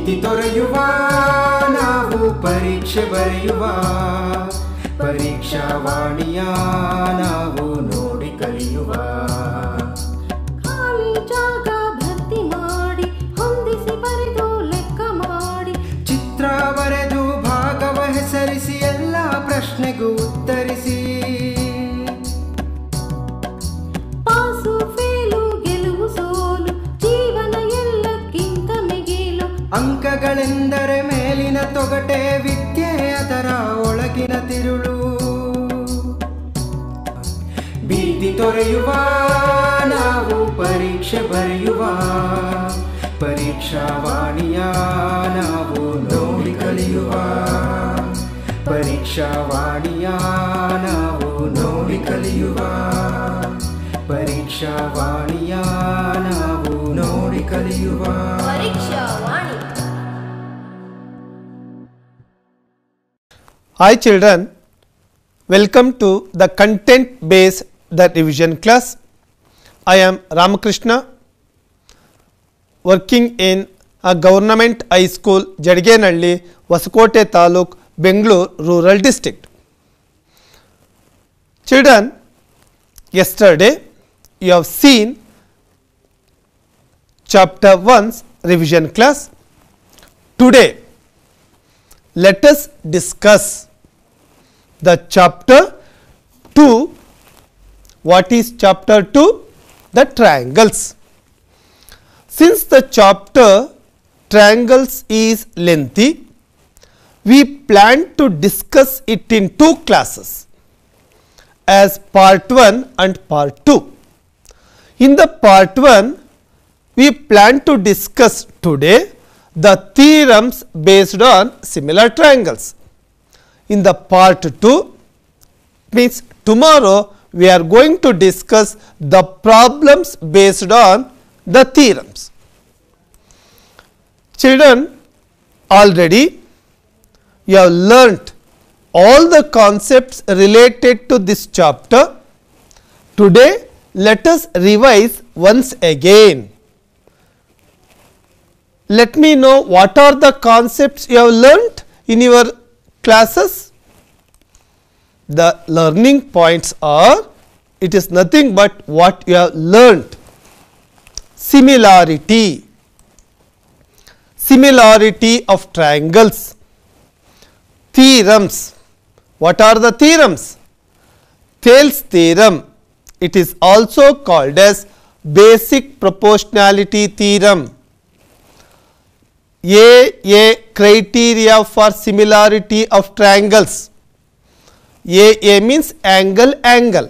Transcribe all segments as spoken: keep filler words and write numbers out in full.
ಭೀತಿ ತೊರೆಯುವ ನಾವು ಪರೀಕ್ಷೆ ಬರೆಯುವ ಪರೀಕ್ಷಾವಾಣಿಯ ನಾವು ನೋಡಿ ಕಲಿಯುವ ಖಾಲಿ ಜಾಗ ಭರ್ತಿ ಮಾಡಿ ಹೊಂದಿಸಿ ಬರೆದು ಲೆಕ್ಕ ಮಾಡಿ ಚಿತ್ರ ಬರೆದು ಭಾಗವ ಹೆಸರಿಸಿ ಎಲ್ಲ ಪ್ರಶ್ನೆಗೂ ಉತ್ತರಿಸಿ ಪಾಸು ಫೇಲು ಗೆಲುವು ಸೋಲು ಜೀವನ ಎಲ್ಲಕ್ಕಿಂತ ಮಿಗಿಲು ಅಂಕಗಳೆಂದರೆ ಮೇಲಿನ ತೊಗಟೆ ವಿದ್ಯೆ ಅದರ ಒಳಗಿನ ತಿರುಳು ಭೀತಿ ತೊರೆಯುವ ನಾವು ಪರೀಕ್ಷೆ ಬರೆಯುವ ಪರೀಕ್ಷಾವಾಣಿಯ ನಾವು ನೋಡಿ ಕಲಿಯುವ ಪರೀಕ್ಷಾವಾಣಿಯ ನಾವು ನೋಡಿ ಕಲಿಯುವ ಪರೀಕ್ಷಾವಾಣಿಯ ನಾವು ನೋಡಿ ಕಲಿಯುವ ಪರೀಕ್ಷಾವಾಣಿ. Hi children, welcome to the content based the revision class. I am Ramakrishna, working in a government high school Jadigenalli, Vasakote Taluk, Bengaluru rural district. Children, yesterday you have seen chapter one's revision class. Today let us discuss the chapter two. What is chapter two? The triangles. Since the chapter triangles is lengthy, we plan to discuss it in two classes as part one and part two. In the part one, we plan to discuss today the theorems based on similar triangles. In the part two, means tomorrow, we are going to discuss the problems based on the theorems. Children, already you have learnt all the concepts related to this chapter. Today, let us revise once again. Let me know what are the concepts you have learnt in your classes. The learning points are, it is nothing but what you have learnt. Similarity, similarity of triangles. Theorems, what are the theorems? Thales theorem, it is also called as basic proportionality theorem. A A criteria for similarity of triangles. A A means angle angle.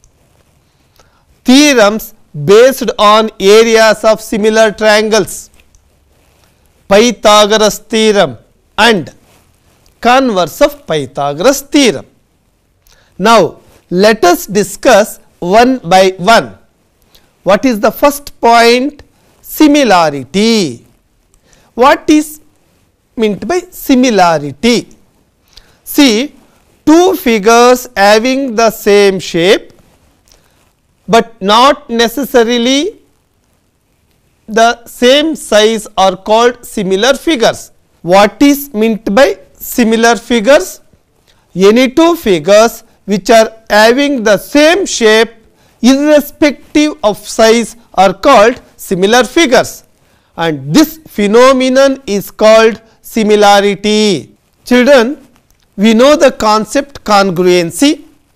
Theorems based on areas of similar triangles. Pythagoras theorem and converse of Pythagoras theorem. Now let us discuss one by one. What is the first point? Similarity. What is meant by similarity? See, two figures having the same shape, but not necessarily the same size are called similar figures. What is meant by similar figures? Any two figures which are having the same shape irrespective of size are called similar figures, and this phenomenon is called similarity. Children, we know the concept congruency.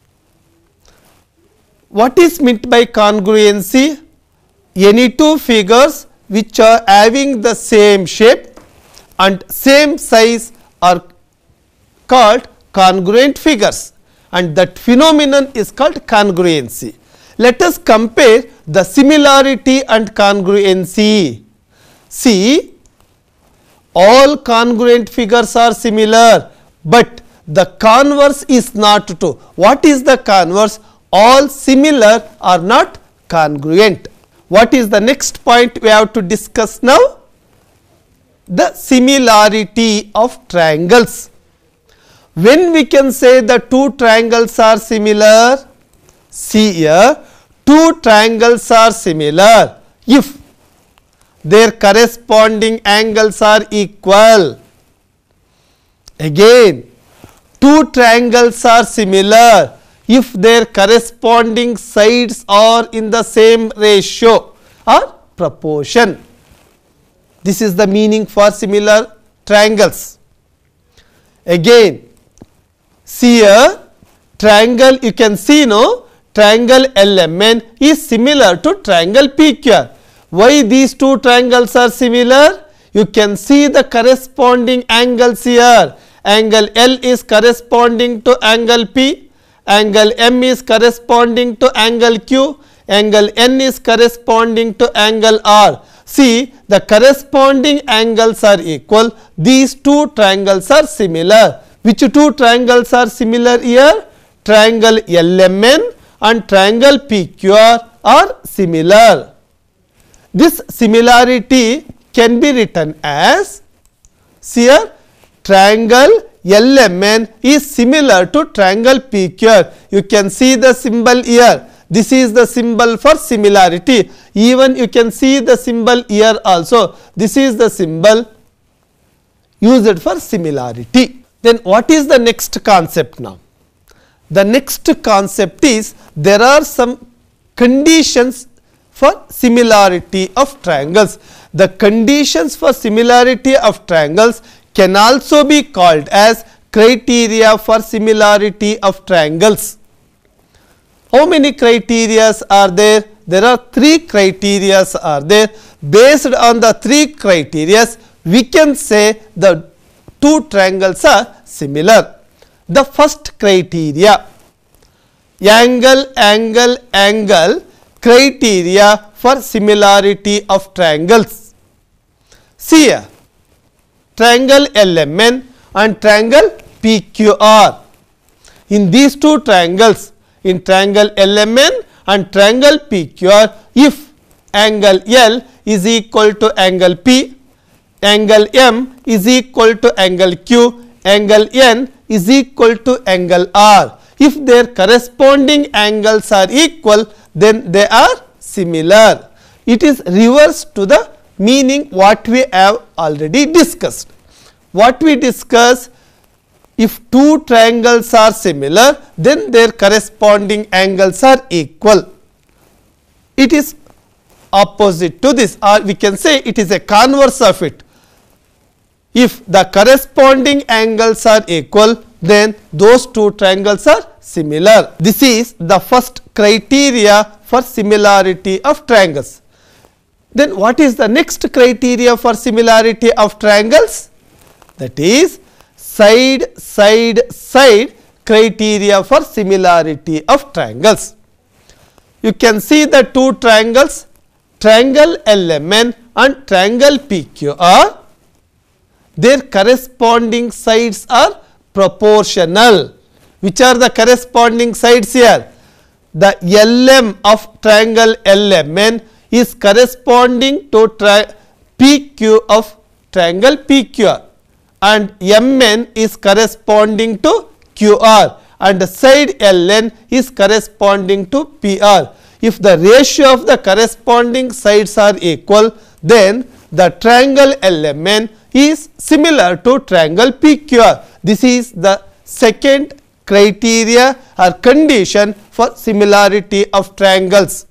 What is meant by congruency? Any two figures which are having the same shape and same size are called congruent figures, and that phenomenon is called congruency. Let us compare the similarity and congruency. See, all congruent figures are similar, but the converse is not true. What is the converse? All similar are not congruent. What is the next point we have to discuss now? The similarity of triangles. When we can say the two triangles are similar? See here, two triangles are similar if their corresponding angles are equal. Again, two triangles are similar if their corresponding sides are in the same ratio or proportion. This is the meaning for similar triangles. Again, see here, triangle, you can see, no, triangle L M N is similar to triangle P Q R. Why these two triangles are similar? You can see the corresponding angles here. Angle L is corresponding to angle P, angle M is corresponding to angle Q, angle N is corresponding to angle R. See, the corresponding angles are equal. These two triangles are similar. Which two triangles are similar here? Triangle L M N and triangle P Q R are similar. This similarity can be written as, see here, triangle L M N is similar to triangle P Q R. You can see the symbol here. This is the symbol for similarity. Even you can see the symbol here also. This is the symbol used for similarity. Then what is the next concept now? The next concept is there are some conditions for similarity of triangles. The conditions for similarity of triangles can also be called as criteria for similarity of triangles. How many criteria are there? There are three criteria are there. Based on the three criteria, we can say the two triangles are similar. The first criteria, angle, angle, angle criteria for similarity of triangles. See here, triangle L M N and triangle P Q R. In these two triangles, in triangle L M N and triangle P Q R, if angle L is equal to angle P, angle M is equal to angle Q, angle N is equal to angle R. If their corresponding angles are equal, then they are similar. It is reverse to the meaning what we have already discussed. What we discussed, if two triangles are similar, then their corresponding angles are equal. It is opposite to this, or we can say it is a converse of it. If the corresponding angles are equal, then those two triangles are similar. This is the first criteria for similarity of triangles. Then what is the next criteria for similarity of triangles? That is side, side, side criteria for similarity of triangles. You can see the two triangles, triangle L M N and triangle P Q R. Their corresponding sides are proportional. Which are the corresponding sides here? The L M of triangle L M N is corresponding to tri P Q of triangle P Q R, and M N is corresponding to Q R, and side L N is corresponding to P R. If the ratio of the corresponding sides are equal, then the triangle L M N is similar to triangle P Q R. This is the second criteria or condition for similarity of triangles.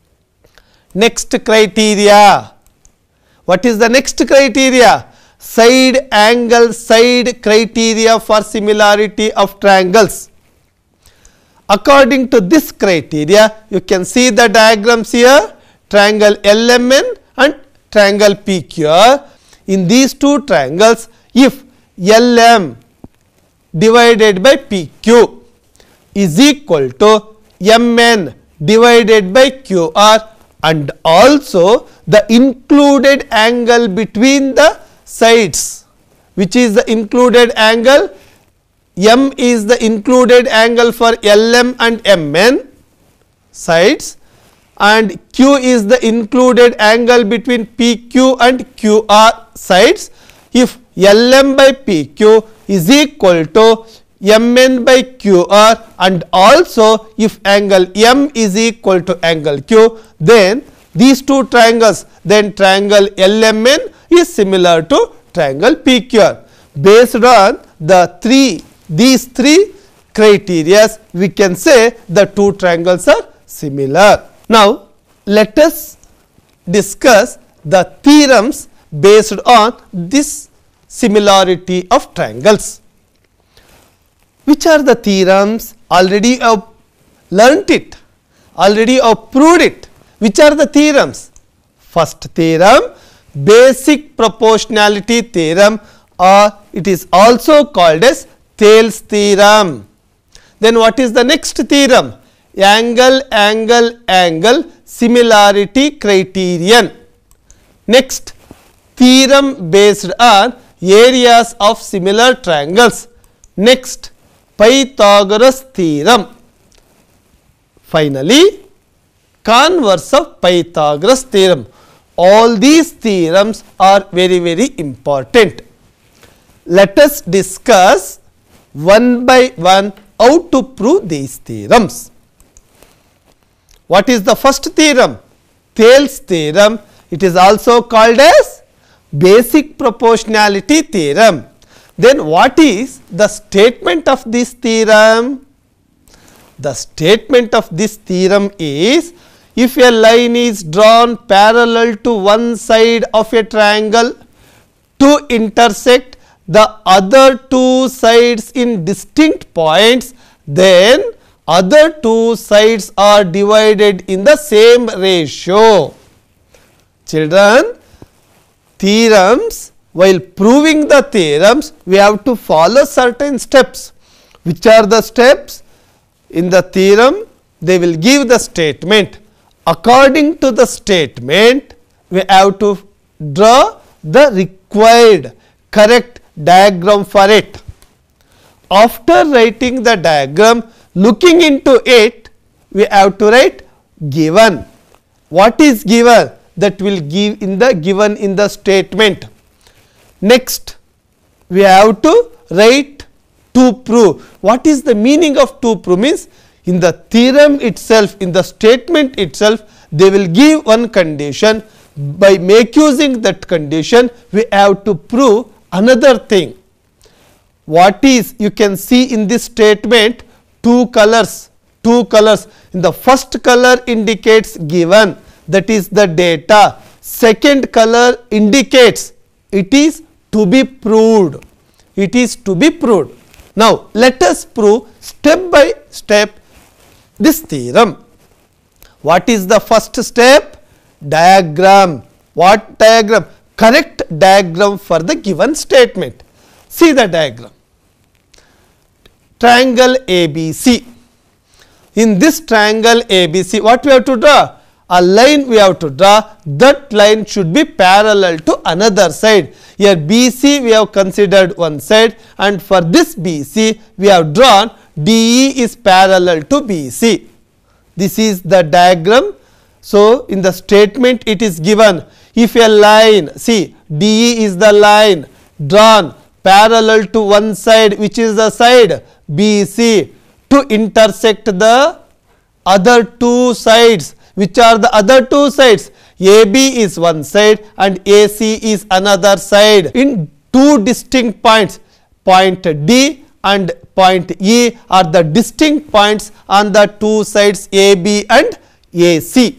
Next criteria. What is the next criteria? Side angle side criteria for similarity of triangles. According to this criteria, you can see the diagrams here, triangle L M N and triangle P Q R. In these two triangles, if L M divided by P Q is equal to M N divided by Q R, and also the included angle between the sides, which is the included angle, M is the included angle for L M and M N sides, and Q is the included angle between P Q and Q R sides. If L M by P Q is equal to M N by Q R, and also if angle M is equal to angle Q, then these two triangles, then triangle L M N is similar to triangle P Q R. Based on the three, these three criteria, we can say the two triangles are similar. Now, let us discuss the theorems based on this similarity of triangles. Which are the theorems? Already I have learnt it, already I have proved it. Which are the theorems? First theorem, basic proportionality theorem, or it is also called as Thales theorem. Then what is the next theorem? Angle, angle, angle similarity criterion. Next, theorem based on areas of similar triangles. Next, Pythagoras theorem. Finally, converse of Pythagoras theorem. All these theorems are very very important. Let us discuss one by one how to prove these theorems. What is the first theorem? Thales theorem. It is also called as basic proportionality theorem. Then what is the statement of this theorem? The statement of this theorem is, if a line is drawn parallel to one side of a triangle to intersect the other two sides in distinct points, then other two sides are divided in the same ratio. Children, theorems, while proving the theorems, we have to follow certain steps. Which are the steps? In the theorem, they will give the statement. According to the statement, we have to draw the required correct diagram for it. After writing the diagram, looking into it, we have to write given. What is given? That will give in the given in the statement. Next, we have to write to prove. What is the meaning of to prove? Means in the theorem itself, in the statement itself, they will give one condition. By make using that condition, we have to prove another thing. What is, you can see in this statement two colors, two colors. In the first color indicates given, that is the data. Second color indicates it is to be proved, it is to be proved. Now, let us prove step by step this theorem. What is the first step? Diagram. What diagram? Correct diagram for the given statement. See the diagram. Triangle A B C. In this triangle A B C, what we have to draw? A line we have to draw. That line should be parallel to another side. Here B C we have considered one side, and for this B C we have drawn D E is parallel to B C. This is the diagram. So, in the statement it is given, if a line, see D E is the line drawn parallel to one side, which is the side B C, to intersect the other two sides. Which are the other two sides? A B is one side and A C is another side in two distinct points. Point D and point E are the distinct points on the two sides A B and A C.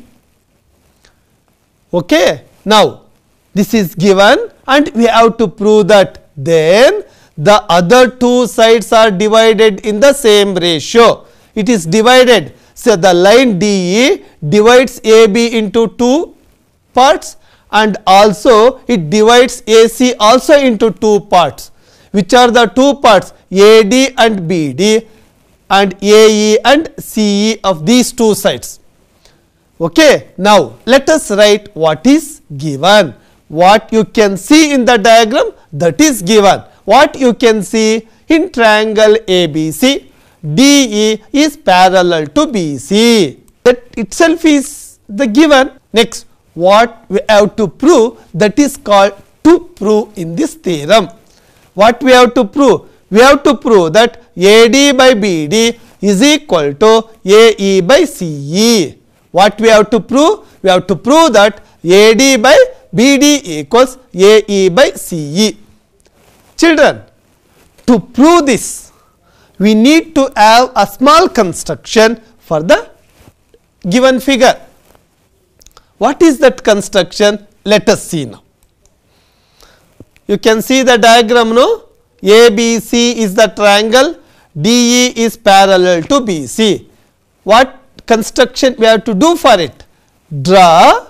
Okay. Now, this is given and we have to prove that then the other two sides are divided in the same ratio. It is divided. So, the line D E divides A B into two parts and also it divides A C also into two parts. Which are the two parts? A D and B D and A E and C E of these two sides. Okay. Now, let us write what is given. What you can see in the diagram, that is given. What you can see in triangle A B C, D E is parallel to B C. That itself is the given. Next, what we have to prove, that is called to prove in this theorem. What we have to prove? We have to prove that A D by B D is equal to A E by C E. what we have to prove? We have to prove that A D by B D equals A E by C E. Children, to prove this, we need to have a small construction for the given figure. What is that construction? Let us see now. You can see the diagram, no? A B C is the triangle, D E is parallel to B C. What construction we have to do for it? Draw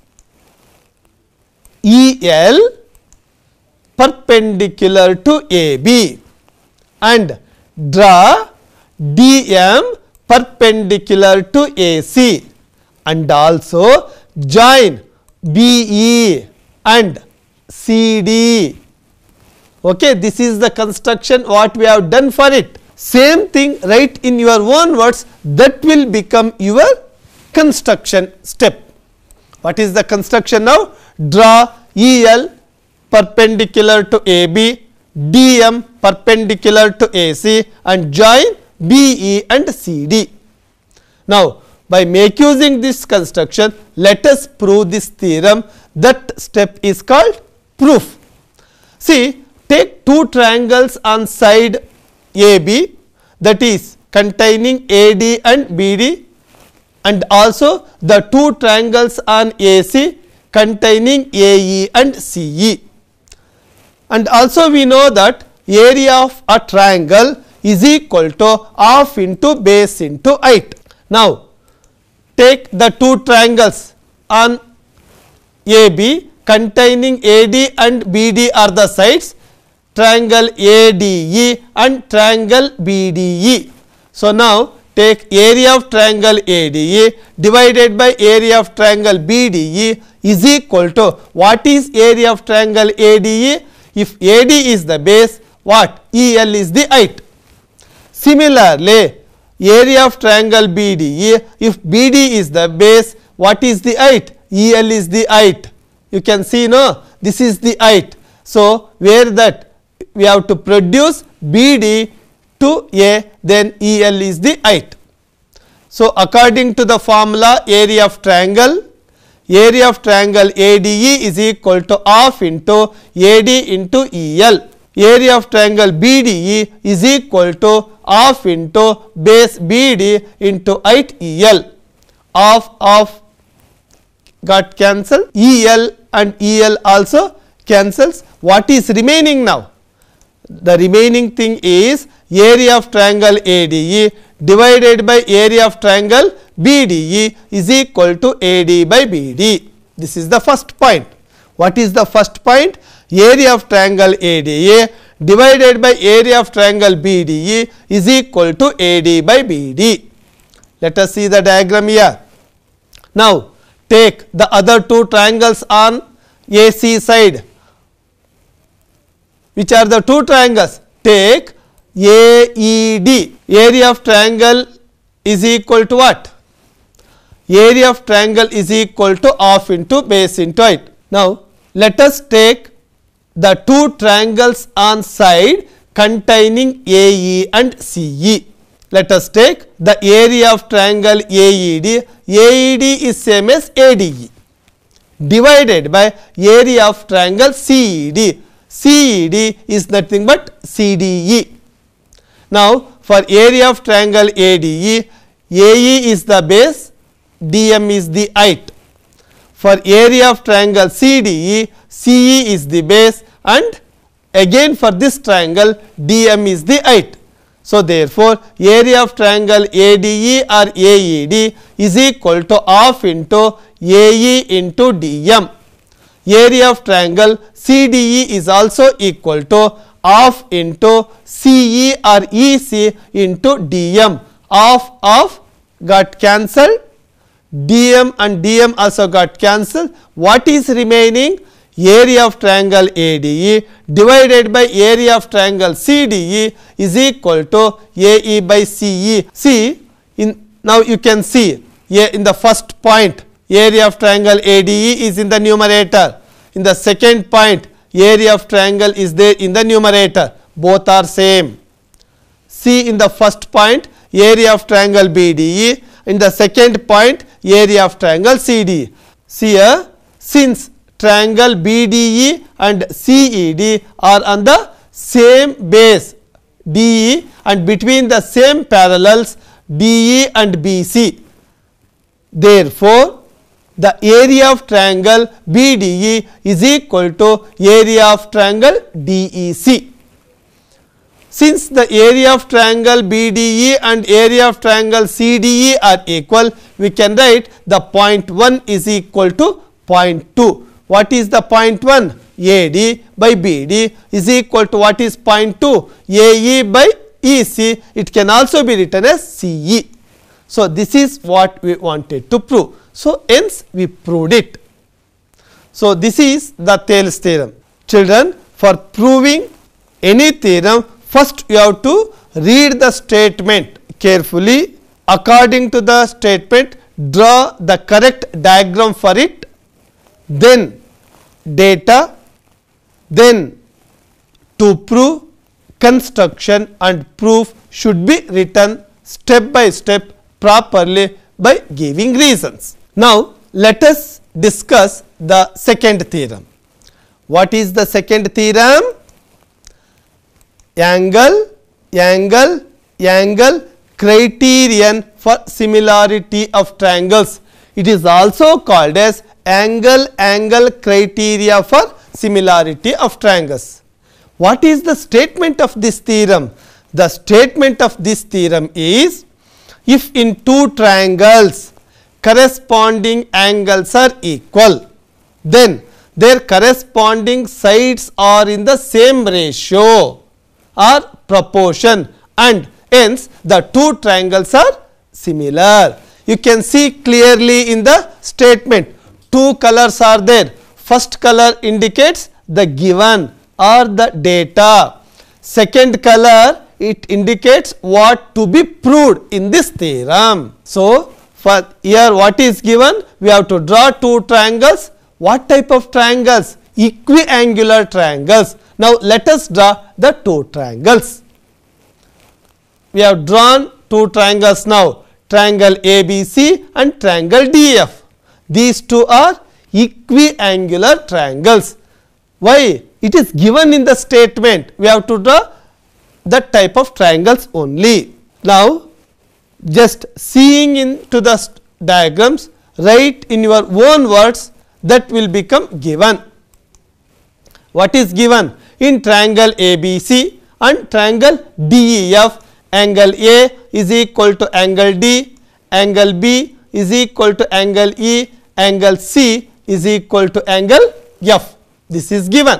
E L perpendicular to A B and draw D M perpendicular to A C, and also join B E and C D. Okay, this is the construction what we have done for it. Same thing write in your own words, that will become your construction step. What is the construction now? Draw E L perpendicular to A B, D M perpendicular to A C and join B E and C D. Now, by make using this construction, let us prove this theorem. That step is called proof. See, take two triangles on side A B, that is containing A D and B D, and also the two triangles on A C containing A E and C E. And also we know that area of a triangle is equal to half into base into height. Now, take the two triangles on A B containing A D and B D are the sides, triangle A D E and triangle B D E. So, now take area of triangle A D E divided by area of triangle B D E is equal to, what is area of triangle A D E? If A D is the base, what? E L is the height. Similarly, area of triangle B D E, if B D is the base, what is the height? E L is the height. You can see, no, this is the height. So, where that we have to produce B D to A, then E L is the height. So, according to the formula area of triangle, area of triangle A D E is equal to half into A D into E L. Area of triangle B D E is equal to half into base B D into height E L. Half of got cancelled, E L and E L also cancels. What is remaining now? The remaining thing is area of triangle A D E divided by area of triangle B D E is equal to A D by B D. This is the first point. What is the first point? Area of triangle A D E divided by area of triangle B D E is equal to A D by B D. Let us see the diagram here. Now, take the other two triangles on A C side. Which are the two triangles? Take A E D. Area of triangle is equal to what? Area of triangle is equal to half into base into height. Now, let us take the two triangles on side containing A E and C E. Let us take the area of triangle A E D. A E D is same as A D E divided by area of triangle C E D. C E D is nothing but C D E. Now, for area of triangle A D E, A E is the base, D M is the height. For area of triangle C D E, C E is the base, and again for this triangle D M is the height. So, therefore, area of triangle A D E or A E D is equal to half into A E into D M. Area of triangle C D E is also equal to half into C E or E C into D M. Half of got cancelled, D M and D M also got cancelled. What is remaining? Area of triangle A D E divided by area of triangle C D E is equal to A E by C E. See, in now you can see a, in the first point area of triangle A D E is in the numerator. In the second point area of triangle is there in the numerator. Both are same. See, in the first point area of triangle B D E, in the second point area of triangle C D E. See here, since triangle B D E and C E D are on the same base D E and between the same parallels D E and B C, therefore, the area of triangle B D E is equal to area of triangle D E C. Since the area of triangle B D E and area of triangle C D E are equal, we can write the point one is equal to point two. What is the point one? A D by B D is equal to what is point two? A E by E C. It can also be written as C E. So, this is what we wanted to prove. So, hence we proved it. So, this is the Thales theorem. Children, for proving any theorem, first you have to read the statement carefully. According to the statement, draw the correct diagram for it, then data, then to prove, construction and proof should be written step by step properly by giving reasons. Now, let us discuss the second theorem. What is the second theorem? Angle, angle, angle criterion for similarity of triangles. It is also called as angle angle criteria for similarity of triangles. What is the statement of this theorem? The statement of this theorem is, if in two triangles corresponding angles are equal, then their corresponding sides are in the same ratio or proportion, and hence the two triangles are similar. You can see clearly in the statement, two colors are there. First color indicates the given or the data. Second color, it indicates what to be proved in this theorem. So, for here what is given? We have to draw two triangles. What type of triangles? Equiangular triangles. Now, let us draw the two triangles. We have drawn two triangles now, triangle A B C and triangle D F. These two are equiangular triangles. Why? It is given in the statement. We have to draw that type of triangles only. Now, just seeing into the diagrams, write in your own words, that will become given. What is given? In triangle A B C and triangle D E F, angle A is equal to angle D, angle B is equal to angle E, angle C is equal to angle F. This is given.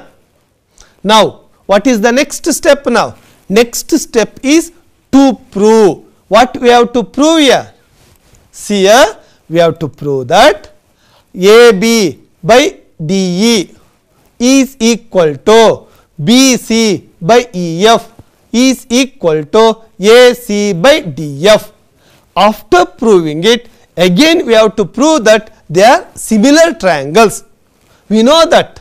Now, what is the next step now? Next step is to prove. What we have to prove here? See here, we have to prove that A B by D E is equal to B C by E F is equal to A C by D F. After proving it, again we have to prove that they are similar triangles. We know that.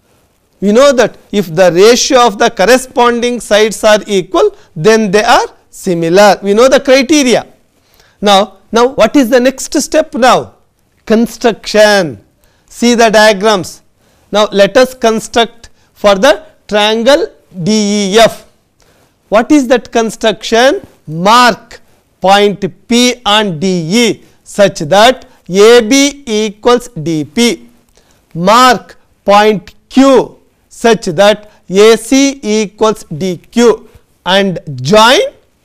We know that if the ratio of the corresponding sides are equal, then they are similar. We know the criteria. Now, now what is the next step now? Construction. See the diagrams. Now, let us construct for the triangle D E F. What is that construction? Mark point P on D E such that A B equals D P. Mark point Q such that A C equals D Q and join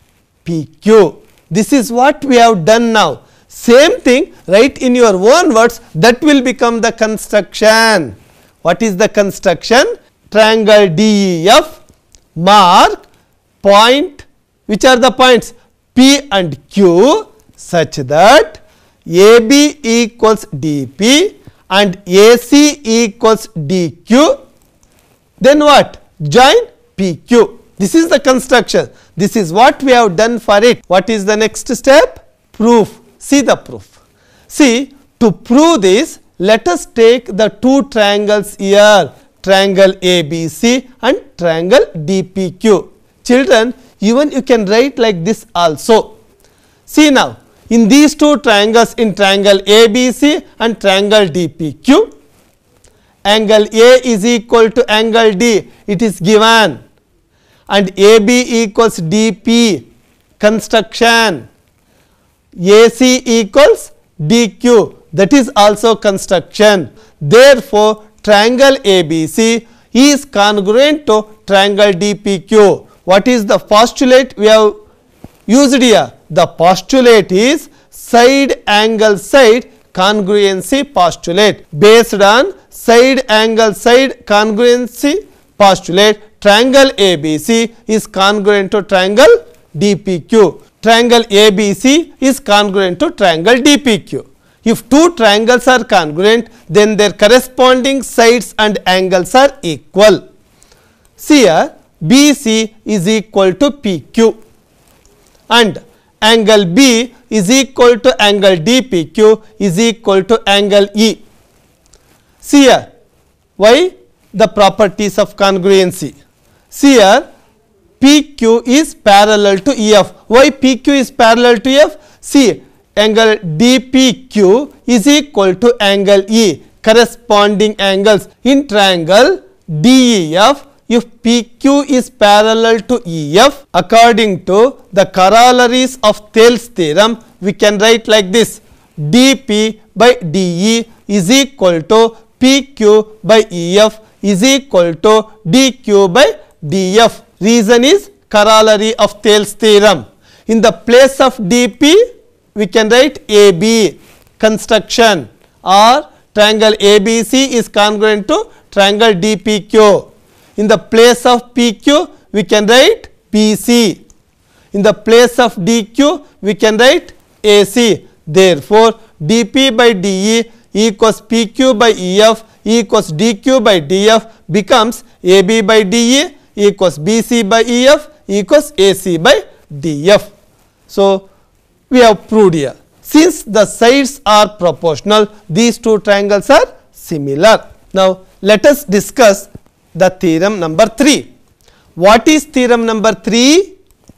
P Q. This is what we have done now. Same thing, write in your own words, that will become the construction. What is the construction? Triangle D E F, mark point, which are the points? P and Q such that A B equals D P and A C equals D Q. Then what? Join P Q. This is the construction. This is what we have done for it. What is the next step? Proof. See the proof. See, to prove this, let us take the two triangles here, triangle A B C and triangle D P Q. Children, even you can write like this also. See now, in these two triangles, in triangle A B C and triangle D P Q, angle A is equal to angle D, it is given, and A B equals D P, construction, A C equals D Q, that is also construction. Therefore, triangle A B C is congruent to triangle D P Q. What is the postulate we have used here? The postulate is side angle side congruency postulate. Based on side angle side congruency postulate, triangle A B C is congruent to triangle D P Q. Triangle A B C is congruent to triangle D P Q. If two triangles are congruent, then their corresponding sides and angles are equal. See here, B C is equal to P Q and angle B is equal to angle D P Q is equal to angle E. See here, why? The properties of congruency. See here, P Q is parallel to E F. Why P Q is parallel to E F? See, angle D P Q is equal to angle E, corresponding angles in triangle D E F. If P Q is parallel to E F, according to the corollaries of Thales theorem, we can write like this: D P by D E is equal to P Q by E F is equal to D Q by D F. Reason is corollary of Thales theorem. In the place of D P, we can write A B, construction, or triangle A B C is congruent to triangle D P Q. In the place of P Q, we can write B C. In the place of D Q, we can write A C. Therefore, D P by D E equals P Q by E F equals D Q by D F becomes A B by D E equals B C by E F equals A C by D F. So, we have proved here. Since the sides are proportional, these two triangles are similar. Now, let us discuss the theorem number three. What is theorem number three?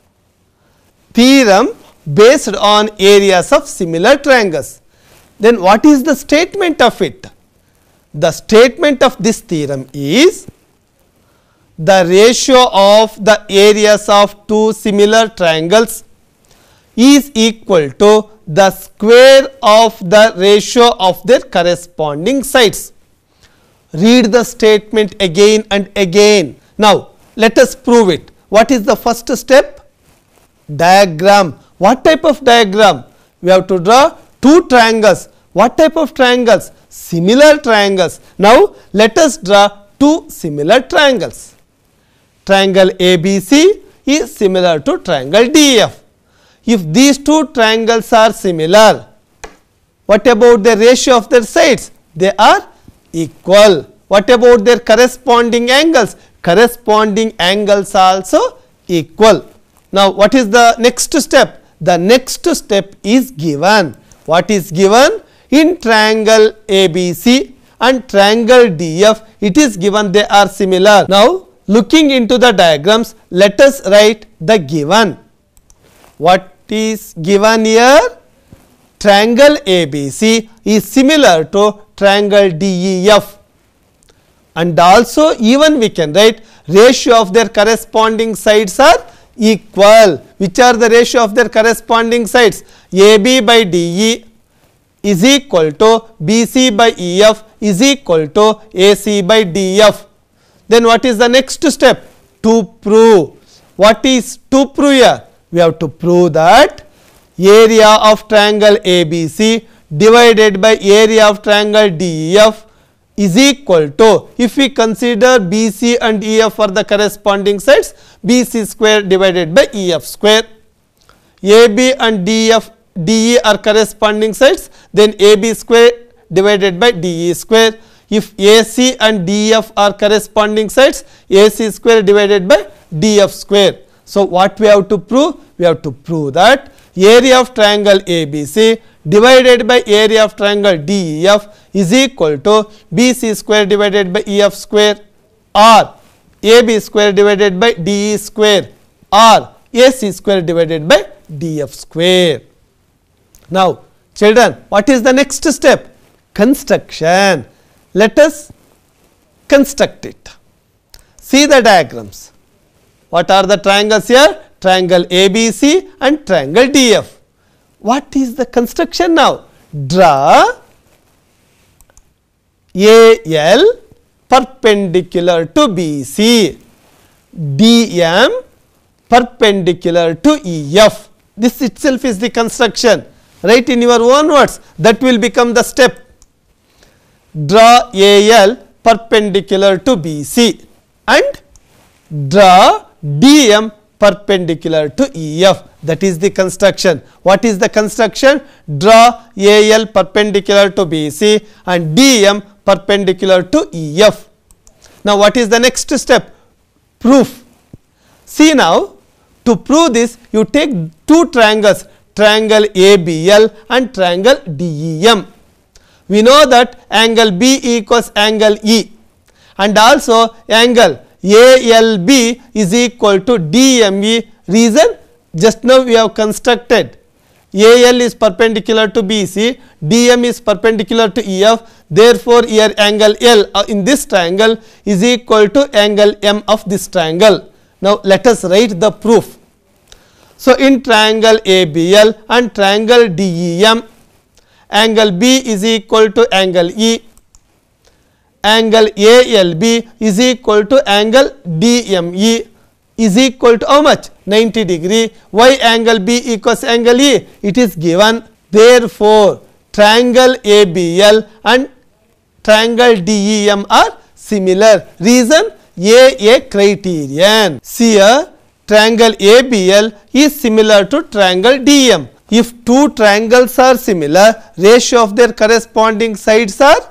Theorem based on areas of similar triangles. Then what is the statement of it? The statement of this theorem is the ratio of the areas of two similar triangles is equal to the square of the ratio of their corresponding sides. Read the statement again and again. Now, let us prove it. What is the first step? Diagram. What type of diagram? We have to draw two triangles. What type of triangles? Similar triangles. Now, let us draw two similar triangles. Triangle A B C is similar to triangle D E F. If these two triangles are similar, what about the ratio of their sides? They are equal. What about their corresponding angles? Corresponding angles also equal. Now, what is the next step? The next step is given. What is given? In triangle A B C and triangle D E F, it is given they are similar. Now, looking into the diagrams, let us write the given. What is given here? Triangle A B C is similar to triangle D E F, and also even we can write ratio of their corresponding sides are equal. Which are the ratio of their corresponding sides? A B by D E is equal to B C by E F is equal to A C by D F. Then what is the next step? To prove. What is to prove here? We have to prove that area of triangle A B C divided by area of triangle D E F is equal to, if we consider B C and E F for the corresponding sides, B C square divided by E F square. A B and D E F D E are corresponding sides, then A B square divided by D E square. If A C and D E F are corresponding sides, A C square divided by D F square. So, what we have to prove? We have to prove that area of triangle A B C divided by area of triangle D E F is equal to B C square divided by E F square, or A B square divided by D E square, or A C square divided by D F square. Now, children, what is the next step? Construction. Let us construct it. See the diagrams. What are the triangles here? Triangle A B C and triangle D F. What is the construction now? Draw A L perpendicular to B C, D M perpendicular to E F. This itself is the construction. Write in your own words, that will become the step. Draw A L perpendicular to B C and draw D M perpendicular to E F. That is the construction. What is the construction? Draw A L perpendicular to B C and D M perpendicular to E F. Now, what is the next step? Proof. See now, to prove this, you take two triangles, triangle A B L and triangle D E M. We know that angle B equals angle E, and also angle A L B is equal to D M E. Reason? Just now we have constructed A L is perpendicular to B C, D M is perpendicular to E F. Therefore, here angle L uh, in this triangle is equal to angle M of this triangle. Now, let us write the proof. So, in triangle A B L and triangle D E M, angle B is equal to angle E, angle A L B is equal to angle D M E is equal to how much? ninety degree. Why angle B equals angle E? It is given. Therefore, triangle A B L and triangle D E M are similar. Reason? A A criterion. See here, triangle A B L is similar to triangle D M. If two triangles are similar, ratio of their corresponding sides are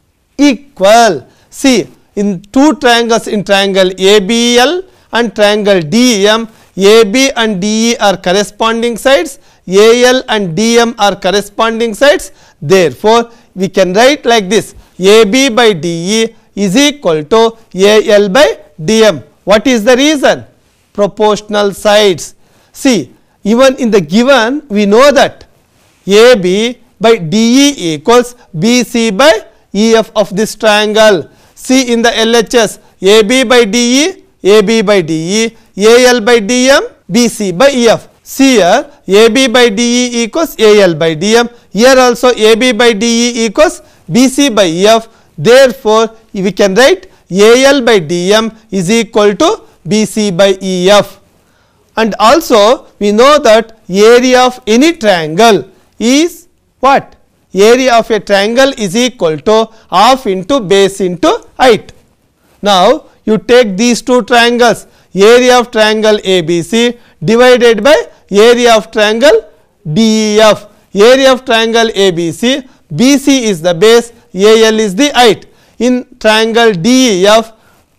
equal. See, in two triangles, in triangle A B L and triangle D E M, A B and D E are corresponding sides, A L and D M are corresponding sides. Therefore, we can write like this: A B by D E is equal to A L by D M. What is the reason? Proportional sides. See, even in the given, we know that A B by D E equals B C by E F of this triangle. See, in the L H S, A B by D E, A B by D E, A L by D M, B C by E F. See here, A B by D E equals A L by D M. Here also A B by D E equals B C by E F. Therefore, we can write A L by D M is equal to B C by E F. And also, we know that area of any triangle is what? Area of a triangle is equal to half into base into height. Now, you take these two triangles, area of triangle A B C divided by area of triangle D E F. Area of triangle A B C, B C is the base, A L is the height. In triangle D E F,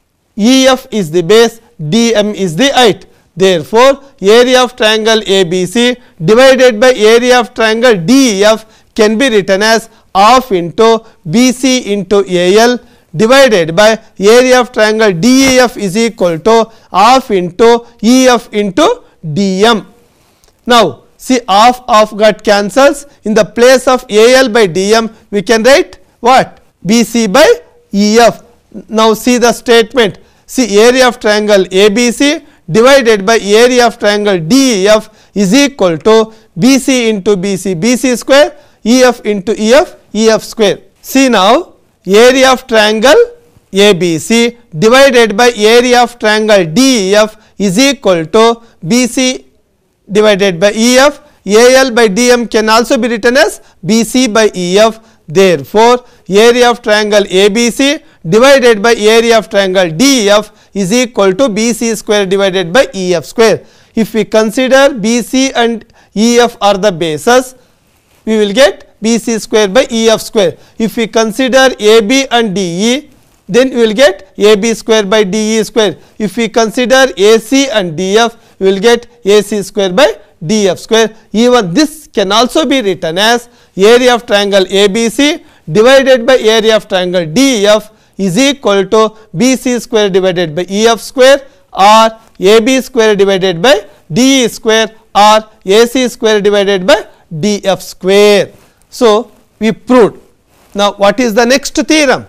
E F is the base, D M is the height. Therefore, area of triangle A B C divided by area of triangle D E F can be written as half into B C into A L divided by area of triangle D E F is equal to half into E F into D M. Now, see, half half got cancels. In the place of A L by D M, we can write what? B C by E F. Now, see the statement. See, area of triangle A B C divided by area of triangle D E F is equal to B C into B C, B C square, E F into E F, E F square. See now, area of triangle A B C divided by area of triangle D E F is equal to B C divided by E F. A L by D M can also be written as B C by E F. Therefore, area of triangle A B C divided by area of triangle D E F is equal to B C square divided by E F square. If we consider B C and E F are the bases, we will get B C square by E F square. If we consider A B and D E, then we will get A B square by D E square. If we consider A C and D F, we will get A C square by D F square. Even this can also be written as area of triangle A B C divided by area of triangle D E F is equal to B C square divided by E F square, or A B square divided by D E square, or A C square divided by D F square. So, we proved. Now, what is the next theorem?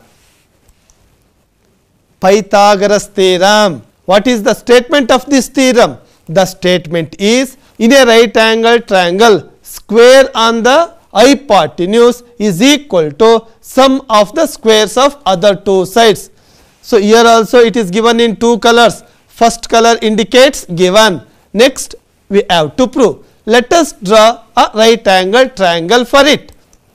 Pythagoras theorem. What is the statement of this theorem? The statement is, in a right angle triangle, square on the hypotenuse is equal to sum of the squares of other two sides. So, here also it is given in two colors. First color indicates given. Next, we have to prove. Let us draw a right angle triangle for it.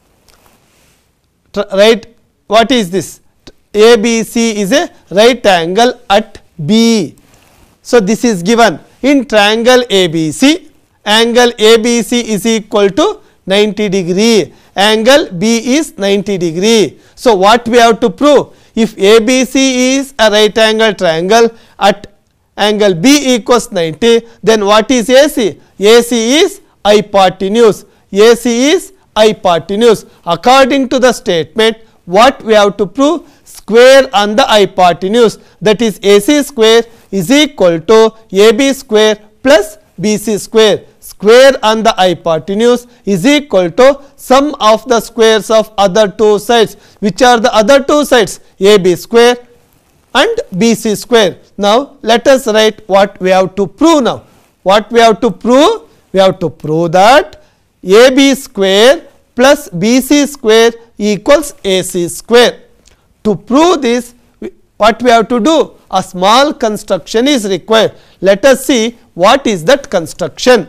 Tr right, what is this? A B C is a right angle at B. So, this is given in triangle A B C. Angle A B C is equal to ninety degree. Angle B is ninety degree. So, what we have to prove? If A B C is a right angle triangle at angle B equals ninety, then what is A C? A C is hypotenuse. A C is hypotenuse. According to the statement, what we have to prove? Square on the hypotenuse, that is A C square is equal to A B square plus B C square. Square on the hypotenuse is equal to sum of the squares of other two sides. Which are the other two sides? A B square and B C square. Now, let us write what we have to prove now. What we have to prove? We have to prove that A B square plus B C square equals A C square. To prove this, what we have to do? A small construction is required. Let us see what is that construction.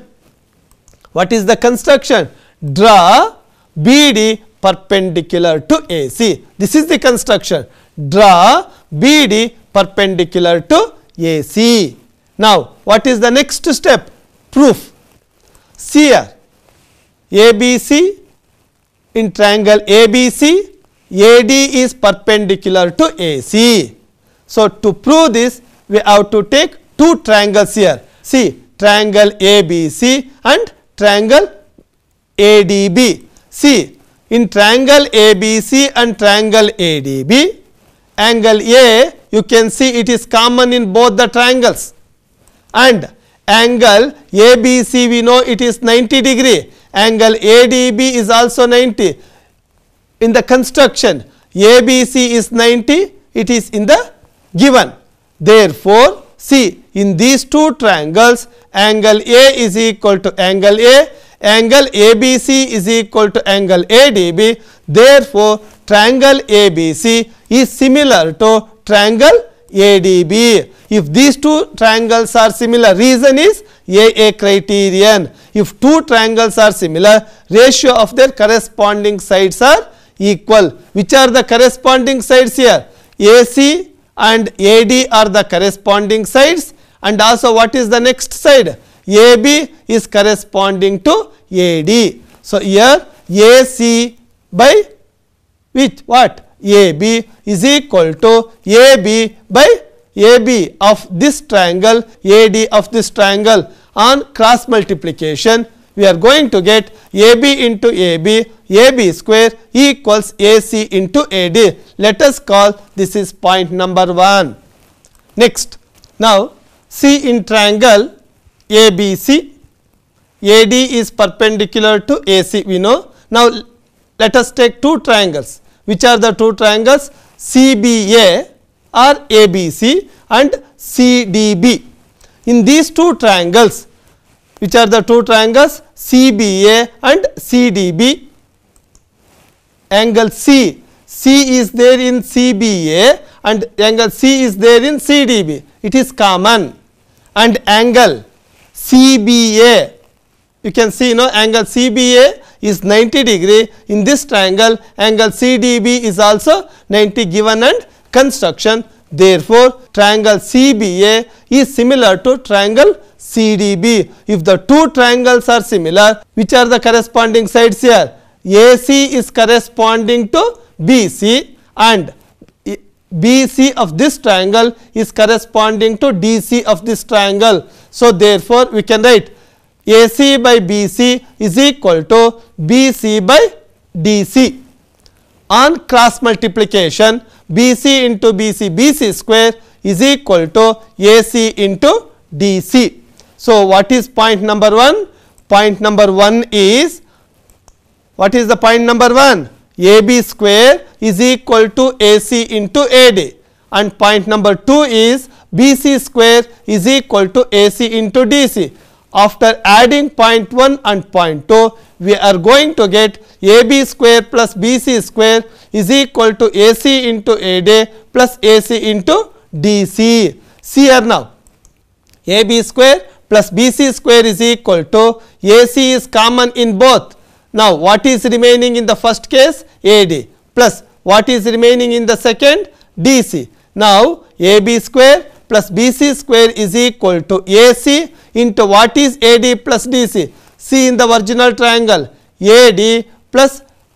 What is the construction? Draw B D perpendicular to A C. This is the construction. Draw B D perpendicular to A C. Now, what is the next step? Proof. See here, A B C, in triangle A B C, A D is perpendicular to A C. So, to prove this, we have to take two triangles here. See, triangle A B C and triangle A D B. See, in triangle A B C and triangle A D B, angle A, you can see it is common in both the triangles, and angle A B C we know it is ninety degree, angle A D B is also ninety. In the construction, A B C is ninety, it is in the given. Therefore, see, in these two triangles, angle A is equal to angle A, angle A B C is equal to angle A D B. Therefore, triangle A B C is similar to triangle A D B. If these two triangles are similar, reason is A A criterion. If two triangles are similar, ratio of their corresponding sides are equal. Which are the corresponding sides here? A C and A D are the corresponding sides, and also what is the next side? A B is corresponding to A D. So, here A C by which what? A B is equal to A B by A B of this triangle, A D of this triangle. On cross multiplication, we are going to get A B into A B, A B square equals A C into A D. Let us call this is point number one. Next, now see, in triangle A B C, A D is perpendicular to A C, we know. Now, let us take two triangles. Which are the two triangles? C B A or A B C and C D B. In these two triangles, which are the two triangles? C B A and C D B. Angle C, C is there in C B A and angle C is there in C D B. It is common. And angle C B A, you can see, you know, angle C B A is ninety degree. In this triangle, angle C D B is also ninety given and construction. Therefore, triangle C B A is similar to triangle C D B. If the two triangles are similar, which are the corresponding sides here? A C is corresponding to B C and B C of this triangle is corresponding to D C of this triangle. So, therefore, we can write A C by B C is equal to B C by D C. On cross multiplication, B C into B C, B C square is equal to A C into D C. So, what is point number one? Point number one is What is the point number one? A B square is equal to A C into A D, and point number two is B C square is equal to A C into D C. After adding point one and point two, we are going to get A B square plus B C square is equal to A C into A D plus A C into D C. See here now, A B square plus B C square is equal to A C is common in both. Now, what is remaining in the first case? A D plus what is remaining in the second? D C. Now, A B square plus B C square is equal to A C into what is A D plus D C? See in the original triangle, A D plus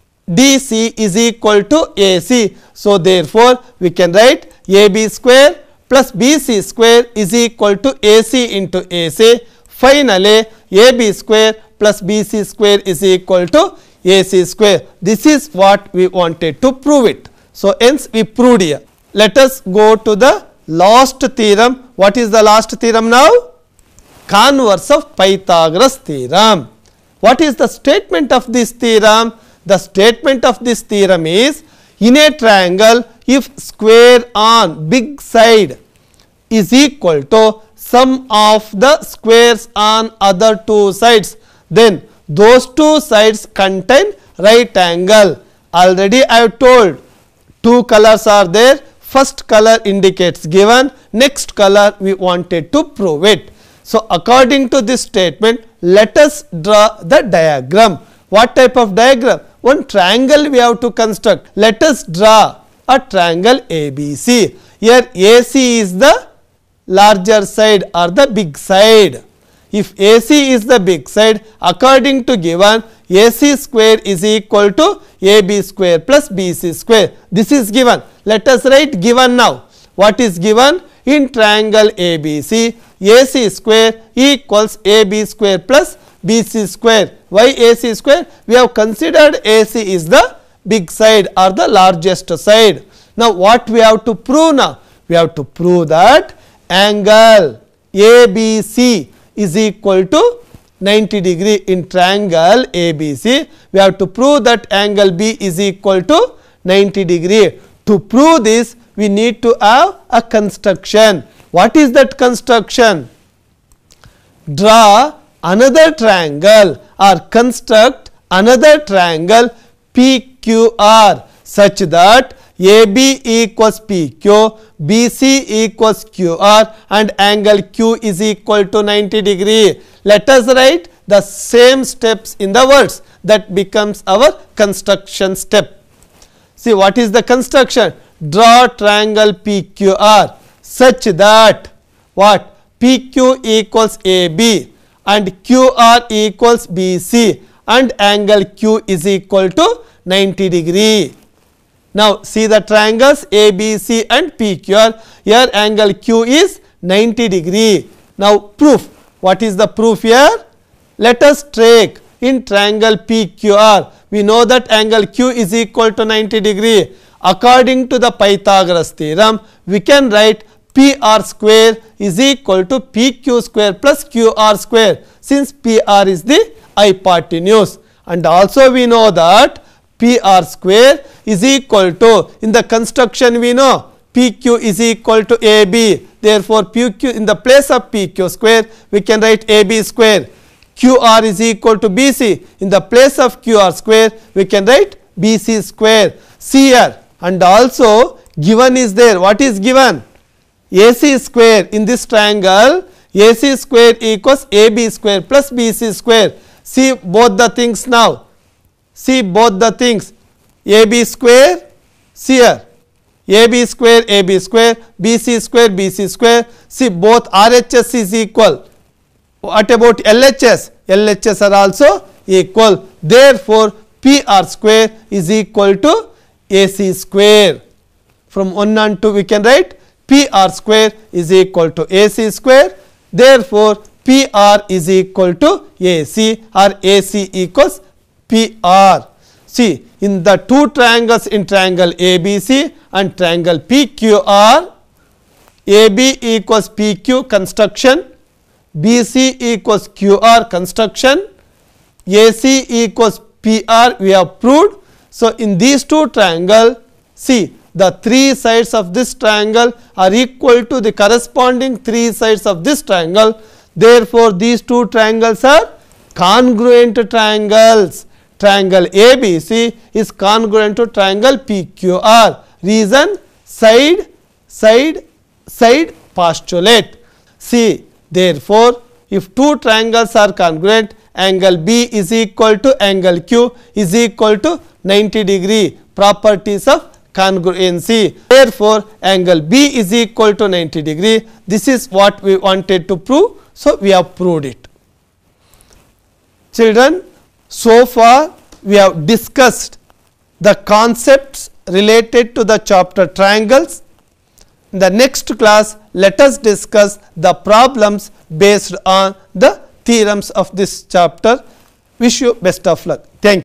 D C is equal to A C. So, therefore, we can write A B square plus B C square is equal to A C into A C. Finally, A B square plus B C square is equal to A C square. This is what we wanted to prove it. So, hence we proved here. Let us go to the last theorem. What is the last theorem now? Converse of Pythagoras theorem. What is the statement of this theorem? The statement of this theorem is, in a triangle, if square on big side is equal to sum of the squares on other two sides, then those two sides contain right angle. Already I have told two colors are there. First color indicates given, next color we wanted to prove it. So, according to this statement, let us draw the diagram. What type of diagram? One triangle we have to construct. Let us draw a triangle A B C. Here A C is the larger side or the big side. If A C is the big side, according to given, A C square is equal to A B square plus B C square. This is given. Let us write given now. What is given? In triangle A B C, A C square equals A B square plus B C square. Why A C square? We have considered A C is the big side or the largest side. Now, what we have to prove now? We have to prove that angle A B C is equal to ninety degree in triangle A B C. We have to prove that angle B is equal to ninety degree. To prove this, we need to have a construction. What is that construction? Draw another triangle or construct another triangle P Q R such that A B equals P Q, B C equals Q R and angle Q is equal to ninety degree. Let us write the same steps in the words. That becomes our construction step. See, what is the construction? Draw triangle P Q R such that what? P Q equals A B and Q R equals B C and angle Q is equal to ninety degree. Now, see the triangles A B C and P Q R. Here angle Q is ninety degree. Now, proof. What is the proof here? Let us take in triangle P Q R. We know that angle Q is equal to ninety degree. According to the Pythagoras theorem, we can write P R square is equal to P Q square plus Q R square, since P R is the hypotenuse. And also we know that P R square is equal to, in the construction we know P Q is equal to A B. Therefore, P Q in the place of P Q square we can write A B square. Q R is equal to B C. In the place of Q R square we can write B C square. See here, and also given is there. What is given? A C square. In this triangle A C square equals A B square plus B C square. See both the things now. See both the things. A B square, see here, A B square, A B square, B C square, B C square. See both R H S is equal. What about L H S? L H S are also equal. Therefore, P R square is equal to A C square. From one and two we can write P R square is equal to A C square. Therefore, P R is equal to A C or A C equals P R. See, in the two triangles in triangle A B C and triangle P Q R, A B equals P Q construction, B C equals Q R construction, A C equals P R we have proved. So, in these two triangles, see the three sides of this triangle are equal to the corresponding three sides of this triangle. Therefore, these two triangles are congruent triangles. Triangle A B C is congruent to triangle P Q R. Reason, side, side, side postulate. See, therefore, if two triangles are congruent, angle B is equal to angle Q is equal to ninety degree. Properties of congruency. Therefore, angle B is equal to ninety degree. This is what we wanted to prove. So, we have proved it. Children, so far we have discussed the concepts related to the chapter triangles. In the next class, let us discuss the problems based on the theorems of this chapter. Wish you best of luck. Thank you.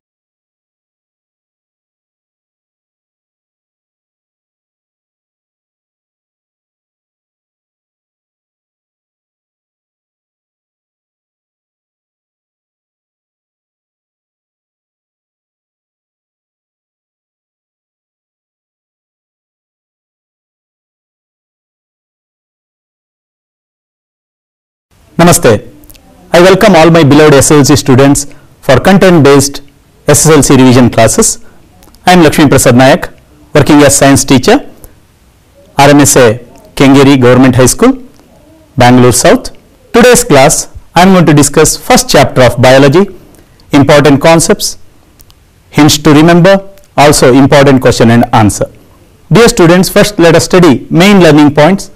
Namaste. I welcome all my beloved S S L C students for content based S S L C revision classes. I am Lakshmi Prasad Nayak, working as science teacher, R M S A Kengeri Government High School, Bangalore South. Today's class I am going to discuss first chapter of biology, important concepts, hints to remember, also important question and answer. Dear students, first let us study main learning points: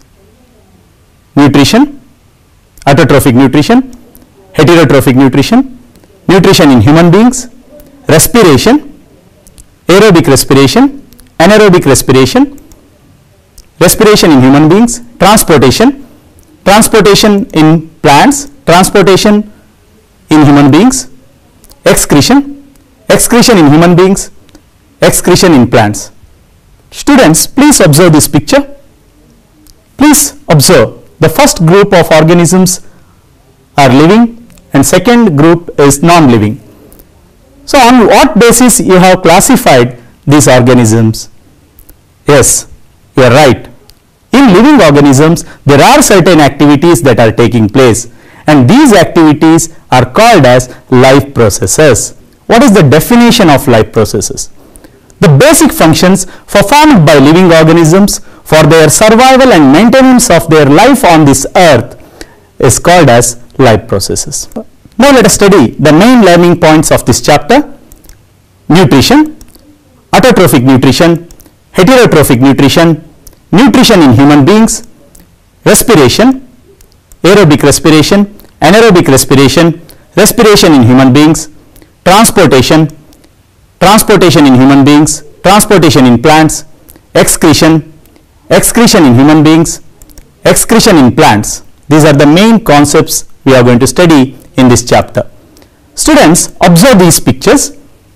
nutrition, autotrophic nutrition, heterotrophic nutrition, nutrition in human beings, respiration, aerobic respiration, anaerobic respiration, respiration in human beings, transportation, transportation in plants, transportation in human beings, excretion, excretion in human beings, excretion in plants. Students, please observe this picture. Please observe. The first group of organisms are living and second group is non-living. So, on what basis you have classified these organisms? Yes, you are right. In living organisms, there are certain activities that are taking place, and these activities are called as life processes. What is the definition of life processes? The basic functions performed by living organisms for their survival and maintenance of their life on this earth is called as life processes. Now, let us study the main learning points of this chapter: nutrition, autotrophic nutrition, heterotrophic nutrition, nutrition in human beings, respiration, aerobic respiration, anaerobic respiration, respiration in human beings, transportation, transportation in human beings, transportation in plants, excretion, excretion in human beings, excretion in plants. These are the main concepts we are going to study in this chapter. Students, observe these pictures.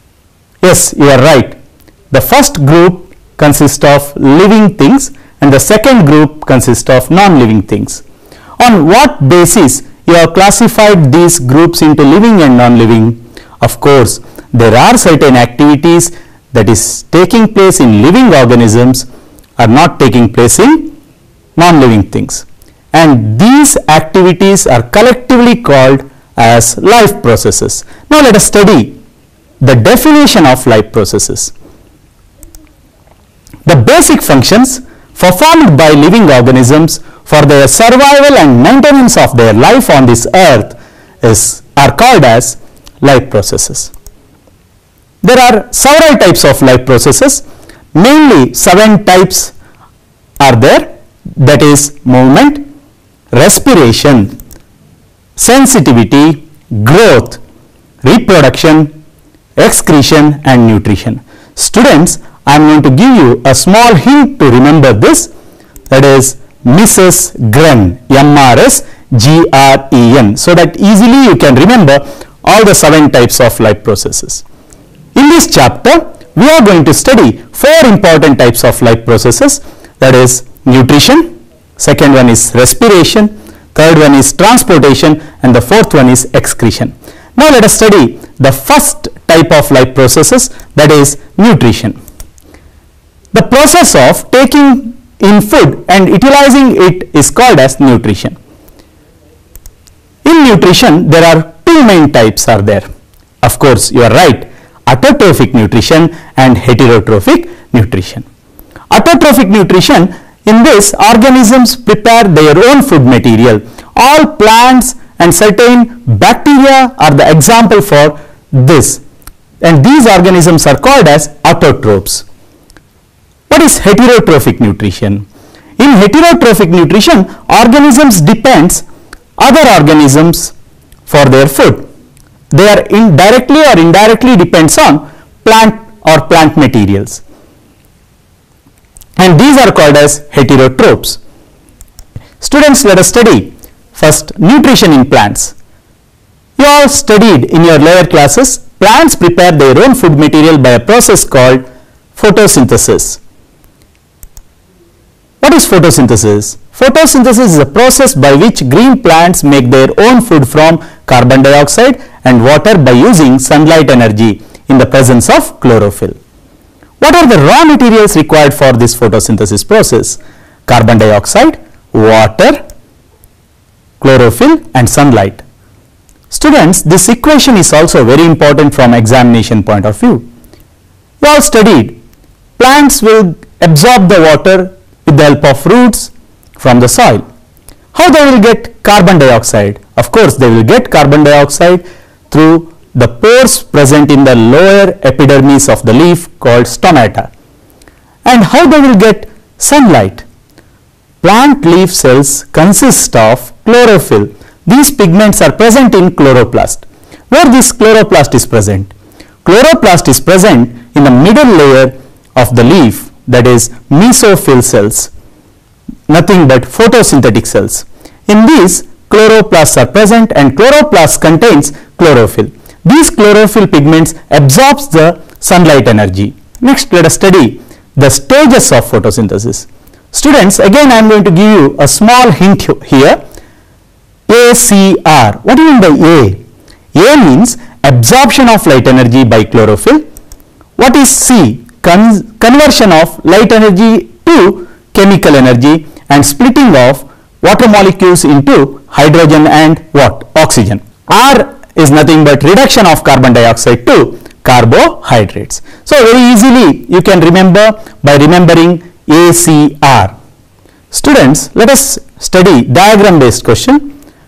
Yes, you are right. The first group consists of living things and the second group consists of non-living things. On what basis you have classified these groups into living and non-living? Of course, there are certain activities that is taking place in living organisms are not taking place in non-living things, and these activities are collectively called as life processes. Now, let us study the definition of life processes. The basic functions performed by living organisms for their survival and maintenance of their life on this earth is are called as life processes. There are several types of life processes. Mainly seven types are there, that is movement, respiration, sensitivity, growth, reproduction, excretion and nutrition. Students, I am going to give you a small hint to remember this, that is Missus Gren, M R S G R E N, so that easily you can remember all the seven types of life processes. In this chapter, we are going to study four important types of life processes, that is nutrition, second one is respiration, third one is transportation and the fourth one is excretion. Now let us study the first type of life processes, that is nutrition. The process of taking in food and utilizing it is called as nutrition. In nutrition, there are two main types are there. Of course, you are right, autotrophic nutrition and heterotrophic nutrition. Autotrophic nutrition, in this organisms prepare their own food material. All plants and certain bacteria are the example for this, and these organisms are called as autotrophs. What is heterotrophic nutrition? In heterotrophic nutrition, organisms depends other organisms for their food. They are indirectly or indirectly depends on plant or plant materials, and these are called as heterotrophs. Students, let us study first nutrition in plants. You all studied in your lower classes, plants prepare their own food material by a process called photosynthesis. What is photosynthesis? Photosynthesis is a process by which green plants make their own food from carbon dioxide and water by using sunlight energy in the presence of chlorophyll. What are the raw materials required for this photosynthesis process? Carbon dioxide, water, chlorophyll and sunlight. Students, this equation is also very important from examination point of view. You all studied plants will absorb the water with the help of roots from the soil. How they will get carbon dioxide? Of course, they will get carbon dioxide through the pores present in the lower epidermis of the leaf called stomata. And how they will get sunlight? Plant leaf cells consist of chlorophyll. These pigments are present in chloroplast. Where this chloroplast is present? Chloroplast is present in the middle layer of the leaf, that is mesophyll cells, nothing but photosynthetic cells. In these, chloroplasts are present and chloroplast contains chlorophyll. These chlorophyll pigments absorbs the sunlight energy. Next, let us study the stages of photosynthesis. Students, again I am going to give you a small hint here. A C R. What do you mean by A? A means absorption of light energy by chlorophyll. What is C? Con conversion of light energy to chemical energy and splitting of water molecules into hydrogen and what? Oxygen. R is nothing but reduction of carbon dioxide to carbohydrates. So very easily you can remember by remembering A C R. Students, let us study diagram based question.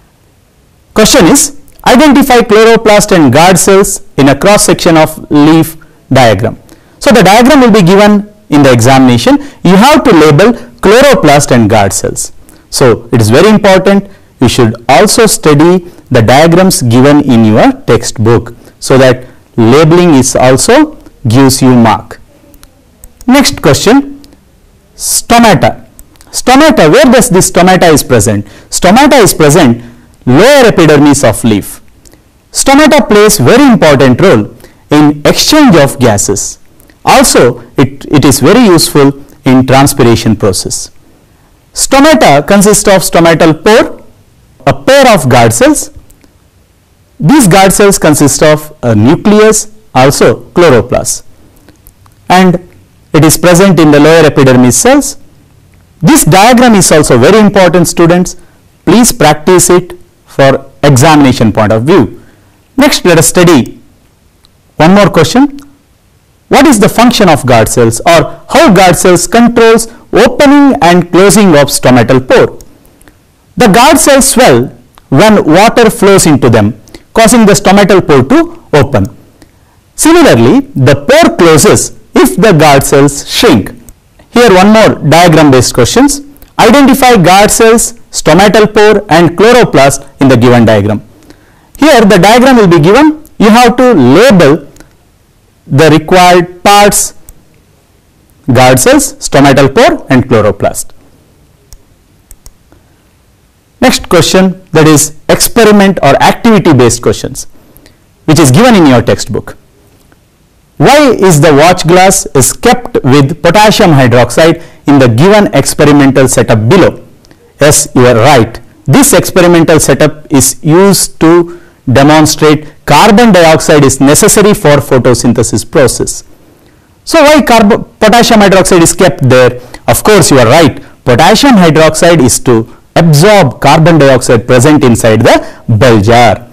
Question is, identify chloroplast and guard cells in a cross section of leaf diagram. So the diagram will be given in the examination. You have to label chloroplast and guard cells. So it is very important. You should also study the diagrams given in your textbook, so that labeling is also gives you mark. Next question, stomata. Stomata, where does this stomata is present? Stomata is present lower epidermis of leaf. Stomata plays very important role in exchange of gases. Also, it, it is very useful in transpiration process. Stomata consists of stomatal pore, a pair of guard cells. These guard cells consist of a nucleus, also chloroplast, and it is present in the lower epidermis cells. This diagram is also very important, students. Please practice it for examination point of view. Next, let us study one more question. What is the function of guard cells, or how guard cells controls opening and closing of stomatal pore? The guard cells swell when water flows into them, causing the stomatal pore to open. Similarly, the pore closes if the guard cells shrink. Here one more diagram based questions. Identify guard cells, stomatal pore and chloroplast in the given diagram. Here the diagram will be given. You have to label the required parts: guard cells, stomatal pore and chloroplast. Next question, that is experiment or activity based questions, which is given in your textbook. Why is the watch glass is kept with potassium hydroxide in the given experimental setup below? Yes, you are right. This experimental setup is used to demonstrate carbon dioxide is necessary for photosynthesis process. So why carbon, potassium hydroxide is kept there? Of course, you are right. Potassium hydroxide is to absorb carbon dioxide present inside the bell jar.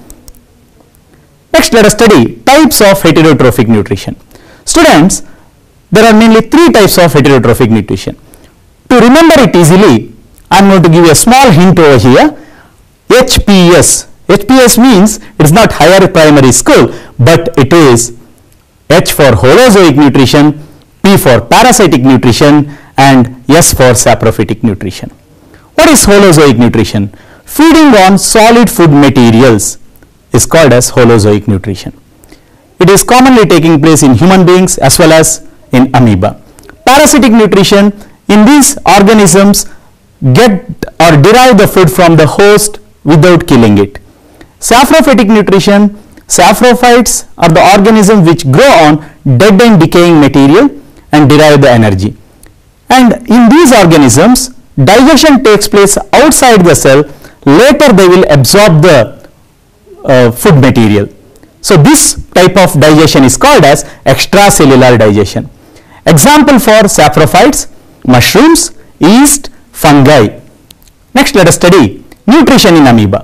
Next, let us study types of heterotrophic nutrition. Students, there are mainly three types of heterotrophic nutrition. To remember it easily, I am going to give you a small hint over here. H P S. H P S means it is not higher primary school, but it is H for holozoic nutrition, P for parasitic nutrition, and S for saprophytic nutrition. What is holozoic nutrition? Feeding on solid food materials is called as holozoic nutrition. It is commonly taking place in human beings as well as in amoeba. Parasitic nutrition, in these organisms get or derive the food from the host without killing it. Saprophytic nutrition, saprophytes are the organisms which grow on dead and decaying material and derive the energy. And in these organisms, digestion takes place outside the cell. Later they will absorb the uh, food material. So this type of digestion is called as extracellular digestion. Example for saprophytes: mushrooms, yeast, fungi. Next, let us study nutrition in amoeba.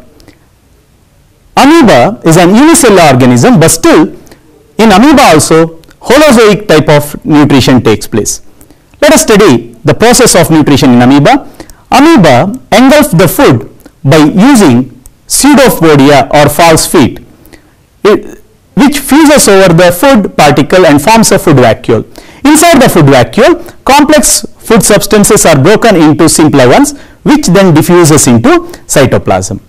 Amoeba is an unicellular organism, but still in amoeba also holozoic type of nutrition takes place. Let us study the process of nutrition in amoeba. Amoeba engulf the food by using pseudopodia or false feet, it, which fuses over the food particle and forms a food vacuole. Inside the food vacuole, complex food substances are broken into simpler ones, which then diffuses into cytoplasm.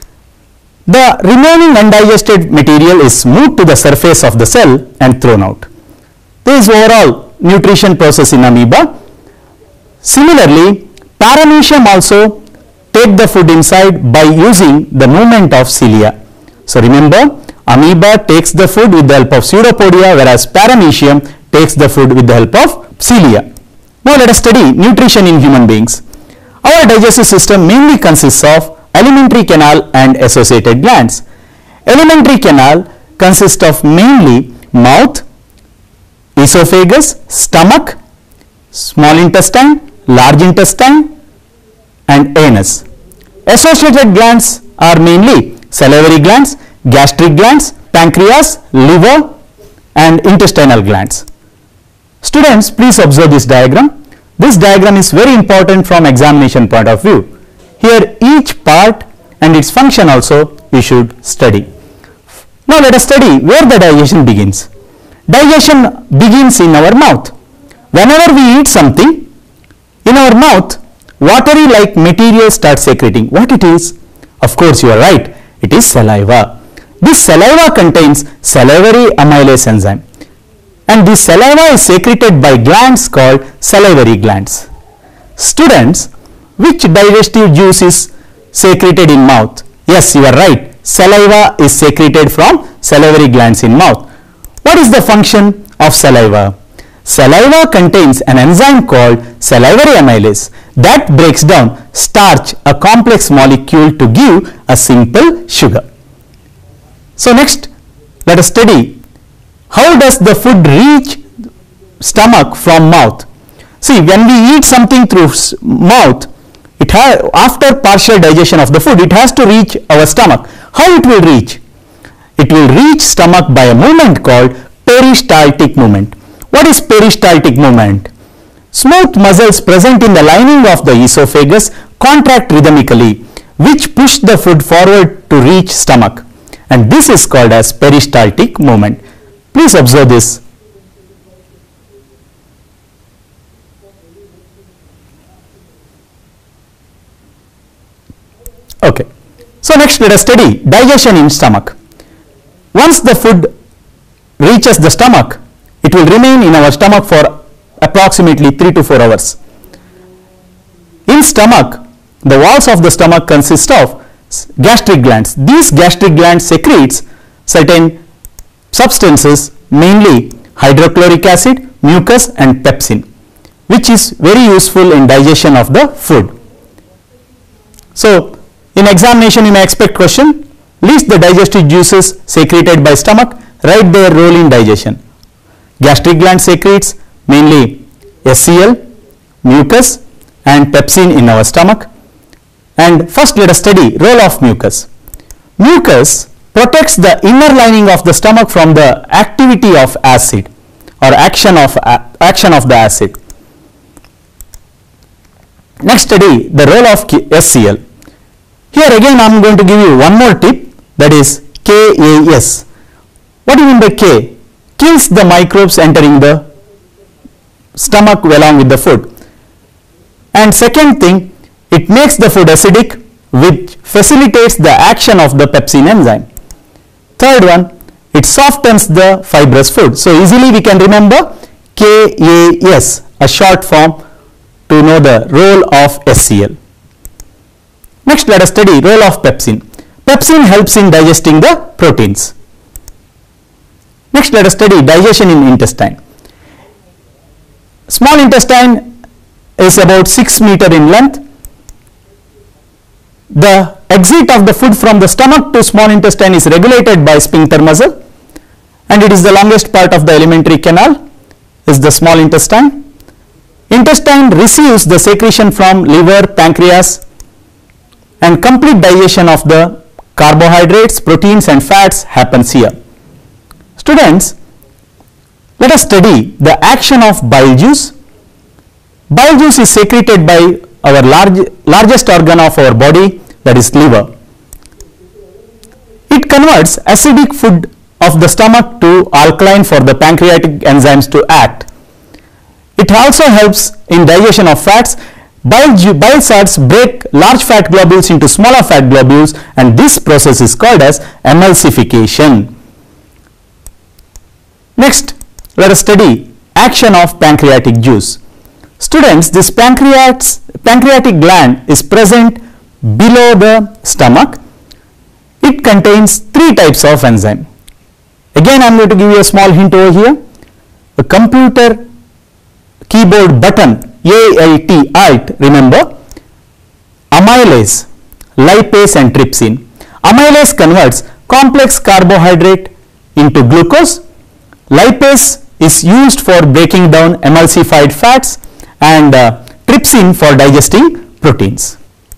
The remaining undigested material is moved to the surface of the cell and thrown out. This is overall nutrition process in amoeba. Similarly, paramecium also take the food inside by using the movement of cilia. So remember, amoeba takes the food with the help of pseudopodia, whereas paramecium takes the food with the help of cilia. Now let us study nutrition in human beings. Our digestive system mainly consists of alimentary canal and associated glands. Alimentary canal consists of mainly mouth, esophagus, stomach, small intestine, large intestine, and anus. Associated glands are mainly salivary glands, gastric glands, pancreas, liver, and intestinal glands. Students, please observe this diagram. This diagram is very important from examination point of view. Here each part and its function also we should study. Now let us study where the digestion begins. Digestion begins in our mouth. Whenever we eat something, in our mouth, watery like material starts secreting. What it is? Of course you are right, it is saliva. This saliva contains salivary amylase enzyme, and this saliva is secreted by glands called salivary glands. Students, which digestive juice is secreted in mouth? Yes, you are right, saliva is secreted from salivary glands in mouth. What is the function of saliva? Saliva contains an enzyme called salivary amylase that breaks down starch, a complex molecule, to give a simple sugar. So next, let us study how does the food reach stomach from mouth. See, when we eat something through mouth, it has, after partial digestion of the food, it has to reach our stomach. How it will reach? It will reach stomach by a movement called peristaltic movement. What is peristaltic movement? Smooth muscles present in the lining of the esophagus contract rhythmically, which push the food forward to reach stomach, and this is called as peristaltic movement. Please observe this. Okay. So next let us study digestion in stomach. Once the food reaches the stomach, it will remain in our stomach for approximately three to four hours. In stomach, the walls of the stomach consist of gastric glands. These gastric glands secretes certain substances, mainly hydrochloric acid, mucus, and pepsin, which is very useful in digestion of the food. So in examination you may expect question, least the digestive juices secreted by stomach write their role in digestion. Gastric gland secretes mainly S C L, mucus and pepsin in our stomach. And first let us study role of mucus. Mucus protects the inner lining of the stomach from the activity of acid or action of uh, action of the acid. Next study the role of S C L. Here again I am going to give you one more tip, that is K A S. What do you mean by K? Kills the microbes entering the stomach along with the food. And second thing, it makes the food acidic, which facilitates the action of the pepsin enzyme. Third one, it softens the fibrous food. So easily we can remember K A S, a short form to know the role of S C L. Next let us study role of pepsin. Pepsin helps in digesting the proteins. Next let us study digestion in intestine. Small intestine is about six meter in length. The exit of the food from the stomach to small intestine is regulated by sphincter muscle, and it is the longest part of the alimentary canal is the small intestine. Intestine receives the secretion from liver, pancreas, and complete digestion of the carbohydrates, proteins and fats happens here. Students, let us study the action of bile juice. Bile juice is secreted by our large, largest organ of our body, that is liver. It converts acidic food of the stomach to alkaline for the pancreatic enzymes to act. It also helps in digestion of fats. Bile, bile salts break large fat globules into smaller fat globules, and this process is called as emulsification. Next, let us study action of pancreatic juice. Students, this pancreas, pancreatic gland is present below the stomach. It contains three types of enzyme. Again, I am going to give you a small hint over here. The computer keyboard button A L T, alt, remember, amylase, lipase and trypsin. Amylase converts complex carbohydrate into glucose. Lipase is used for breaking down emulsified fats, and uh, trypsin for digesting proteins.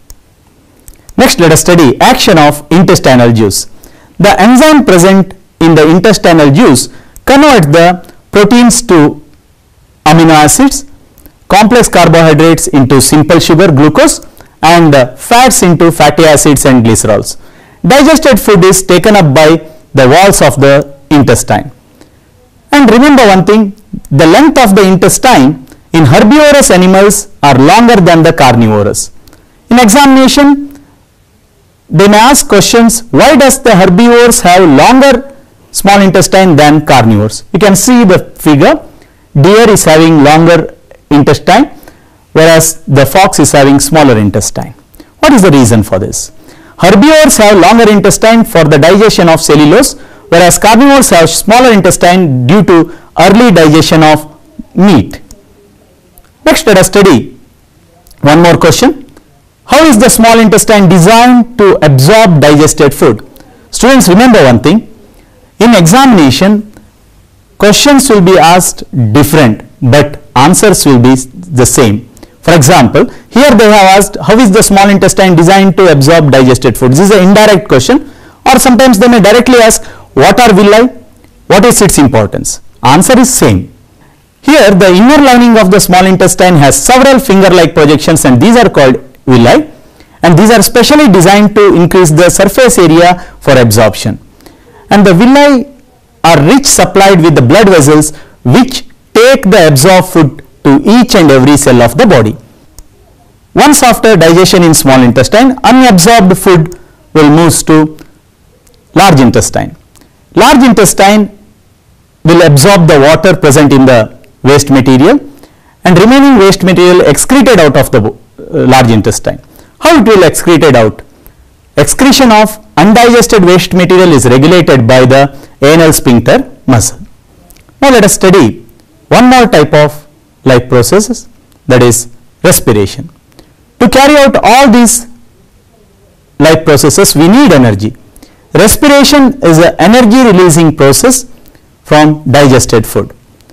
Next, let us study action of intestinal juice. The enzyme present in the intestinal juice convert the proteins to amino acids, complex carbohydrates into simple sugar, glucose, and uh, fats into fatty acids and glycerols. Digested food is taken up by the walls of the intestine. And remember one thing, the length of the intestine in herbivorous animals are longer than the carnivorous. In examination, they may ask questions, why does the herbivores have longer small intestine than carnivores? You can see the figure. Deer is having longer intestine, whereas the fox is having smaller intestine. What is the reason for this? Herbivores have longer intestine for the digestion of cellulose, whereas carnivores have smaller intestine due to early digestion of meat. Next, let us study one more question. How is the small intestine designed to absorb digested food? Students, remember one thing. In examination, questions will be asked different, but answers will be the same. For example, here they have asked, how is the small intestine designed to absorb digested food? This is an indirect question, or sometimes they may directly ask, what are villi? What is its importance? Answer is same. Here, the inner lining of the small intestine has several finger-like projections, and these are called villi, and these are specially designed to increase the surface area for absorption. And the villi are rich supplied with the blood vessels which take the absorbed food to each and every cell of the body. Once after digestion in small intestine, unabsorbed food will move to large intestine. Large intestine will absorb the water present in the waste material, and remaining waste material excreted out of the uh, large intestine. How it will excreted out? Excretion of undigested waste material is regulated by the anal sphincter muscle. Now let us study one more type of life processes, that is respiration. To carry out all these life processes, we need energy. respiration is an energy releasing process from digested food.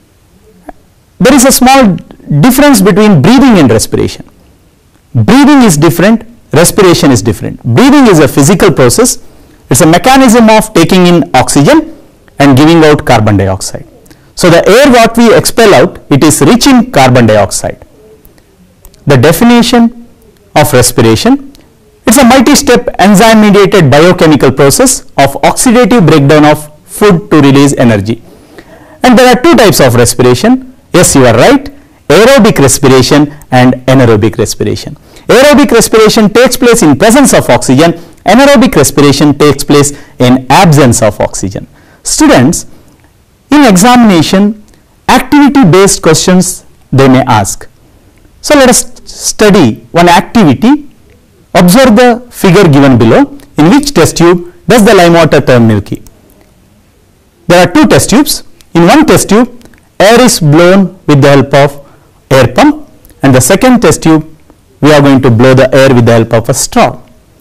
There is a small difference between breathing and respiration. Breathing is different, respiration is different. Breathing is a physical process. It's a mechanism of taking in oxygen and giving out carbon dioxide. So the air what we expel out, it is rich in carbon dioxide. The definition of respiration, it's a multi-step enzyme mediated biochemical process of oxidative breakdown of food to release energy. And there are two types of respiration. Yes, you are right. Aerobic respiration and anaerobic respiration. Aerobic respiration takes place in presence of oxygen. Anaerobic respiration takes place in absence of oxygen. Students, in examination, activity based questions they may ask. So let us study one activity. Observe the figure given below. In which test tube does the lime water turn milky? There are two test tubes. In one test tube, air is blown with the help of air pump, and the second test tube we are going to blow the air with the help of a straw.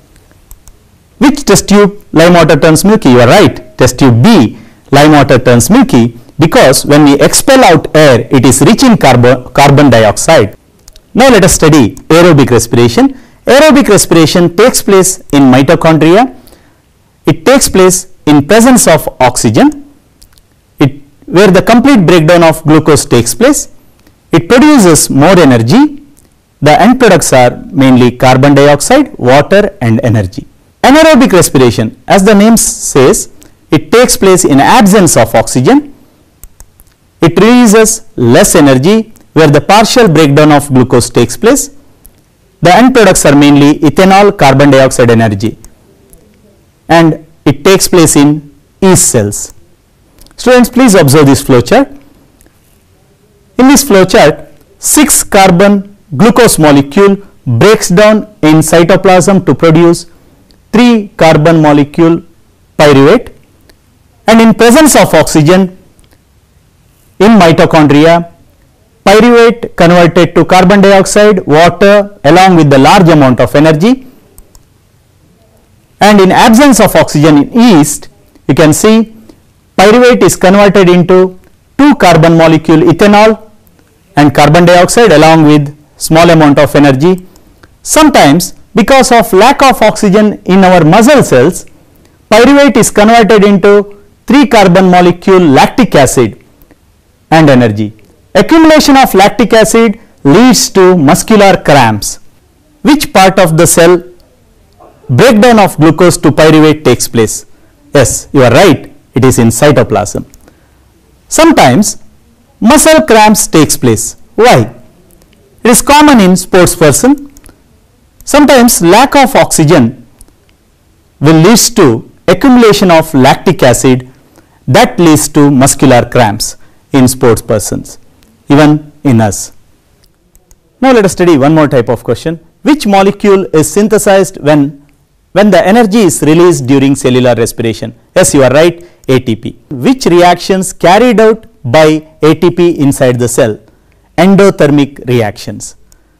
Which test tube lime water turns milky? You are right. Test tube B, lime water turns milky, because when we expel out air, it is rich in carbon, carbon dioxide. Now let us study aerobic respiration. Aerobic respiration takes place in mitochondria. It takes place in presence of oxygen, it, where the complete breakdown of glucose takes place. It produces more energy. The end products are mainly carbon dioxide, water and energy. Anaerobic respiration, as the name says, it takes place in absence of oxygen. It releases less energy, where the partial breakdown of glucose takes place. The end products are mainly ethanol, carbon dioxide, energy, and it takes place in yeast cells. Students, please observe this flow chart. In this flow chart, six carbon glucose molecule breaks down in cytoplasm to produce three carbon molecule pyruvate, and in presence of oxygen in mitochondria, pyruvate converted to carbon dioxide, water along with the large amount of energy, and in absence of oxygen in yeast, you can see pyruvate is converted into two carbon molecule ethanol and carbon dioxide along with small amount of energy. Sometimes because of lack of oxygen in our muscle cells, pyruvate is converted into three carbon molecule lactic acid and energy. Accumulation of lactic acid leads to muscular cramps. Which part of the cell breakdown of glucose to pyruvate takes place? Yes, you are right, it is in cytoplasm. Sometimes muscle cramps takes place. Why? It is common in sports person. Sometimes lack of oxygen will lead to accumulation of lactic acid, that leads to muscular cramps in sports persons, even in us. Now let us study one more type of question. Which molecule is synthesized when, when the energy is released during cellular respiration? Yes, you are right, A T P. Which reactions carried out by A T P inside the cell? Endothermic reactions.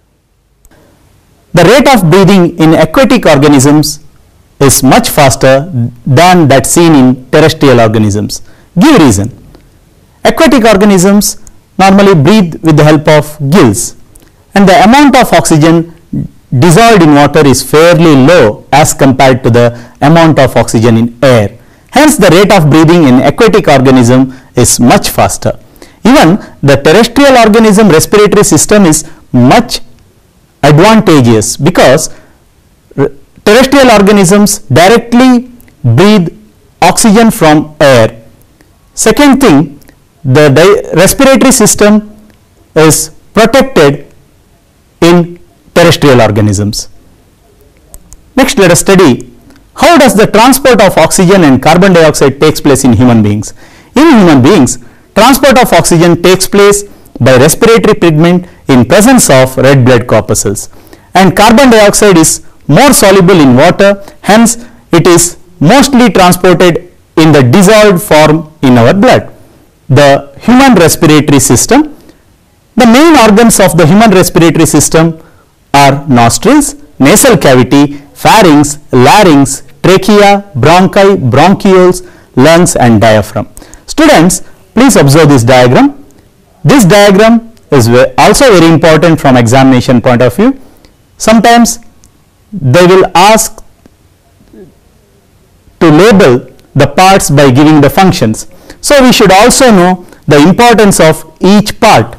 The rate of breathing in aquatic organisms is much faster than that seen in terrestrial organisms. Give reason. Aquatic organisms normally breathe with the help of gills, and the amount of oxygen dissolved in water is fairly low as compared to the amount of oxygen in air. Hence the rate of breathing in aquatic organism is much faster. Even the terrestrial organism respiratory system is much advantageous because terrestrial organisms directly breathe oxygen from air. Second thing, the respiratory system is protected in terrestrial organisms. Next, let us study how does the transport of oxygen and carbon dioxide takes place in human beings. In human beings, transport of oxygen takes place by respiratory pigment in presence of red blood corpuscles, and carbon dioxide is more soluble in water, hence it is mostly transported in the dissolved form in our blood. The human respiratory system, the main organs of the human respiratory system are nostrils, nasal cavity, pharynx, larynx, trachea, bronchi, bronchioles, lungs and diaphragm. Students, please observe this diagram. This diagram is also very important from examination point of view. Sometimes they will ask to label the parts by giving the functions. So we should also know the importance of each part.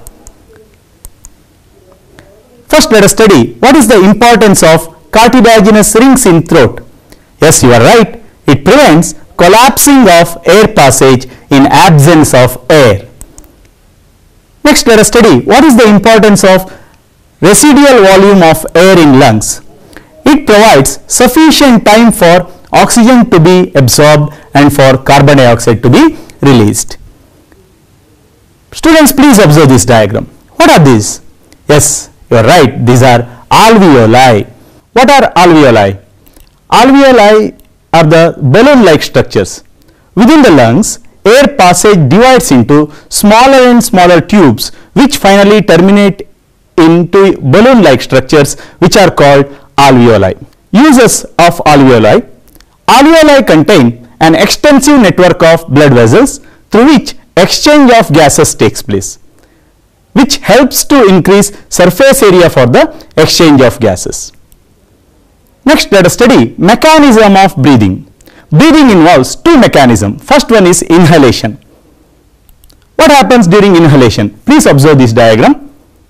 First, let us study what is the importance of cartilaginous rings in throat. Yes, you are right. It prevents collapsing of air passage in absence of air. Next, let us study what is the importance of residual volume of air in lungs. It provides sufficient time for oxygen to be absorbed and for carbon dioxide to be released. Students, please observe this diagram. What are these? Yes, you are right. These are alveoli. What are alveoli? Alveoli are the balloon-like structures. Within the lungs, air passage divides into smaller and smaller tubes which finally terminate into balloon-like structures which are called alveoli. Uses of alveoli. Alveoli contain an extensive network of blood vessels through which exchange of gases takes place, which helps to increase surface area for the exchange of gases. Next, let us study mechanism of breathing. Breathing involves two mechanisms. First one is inhalation. What happens during inhalation? Please observe this diagram.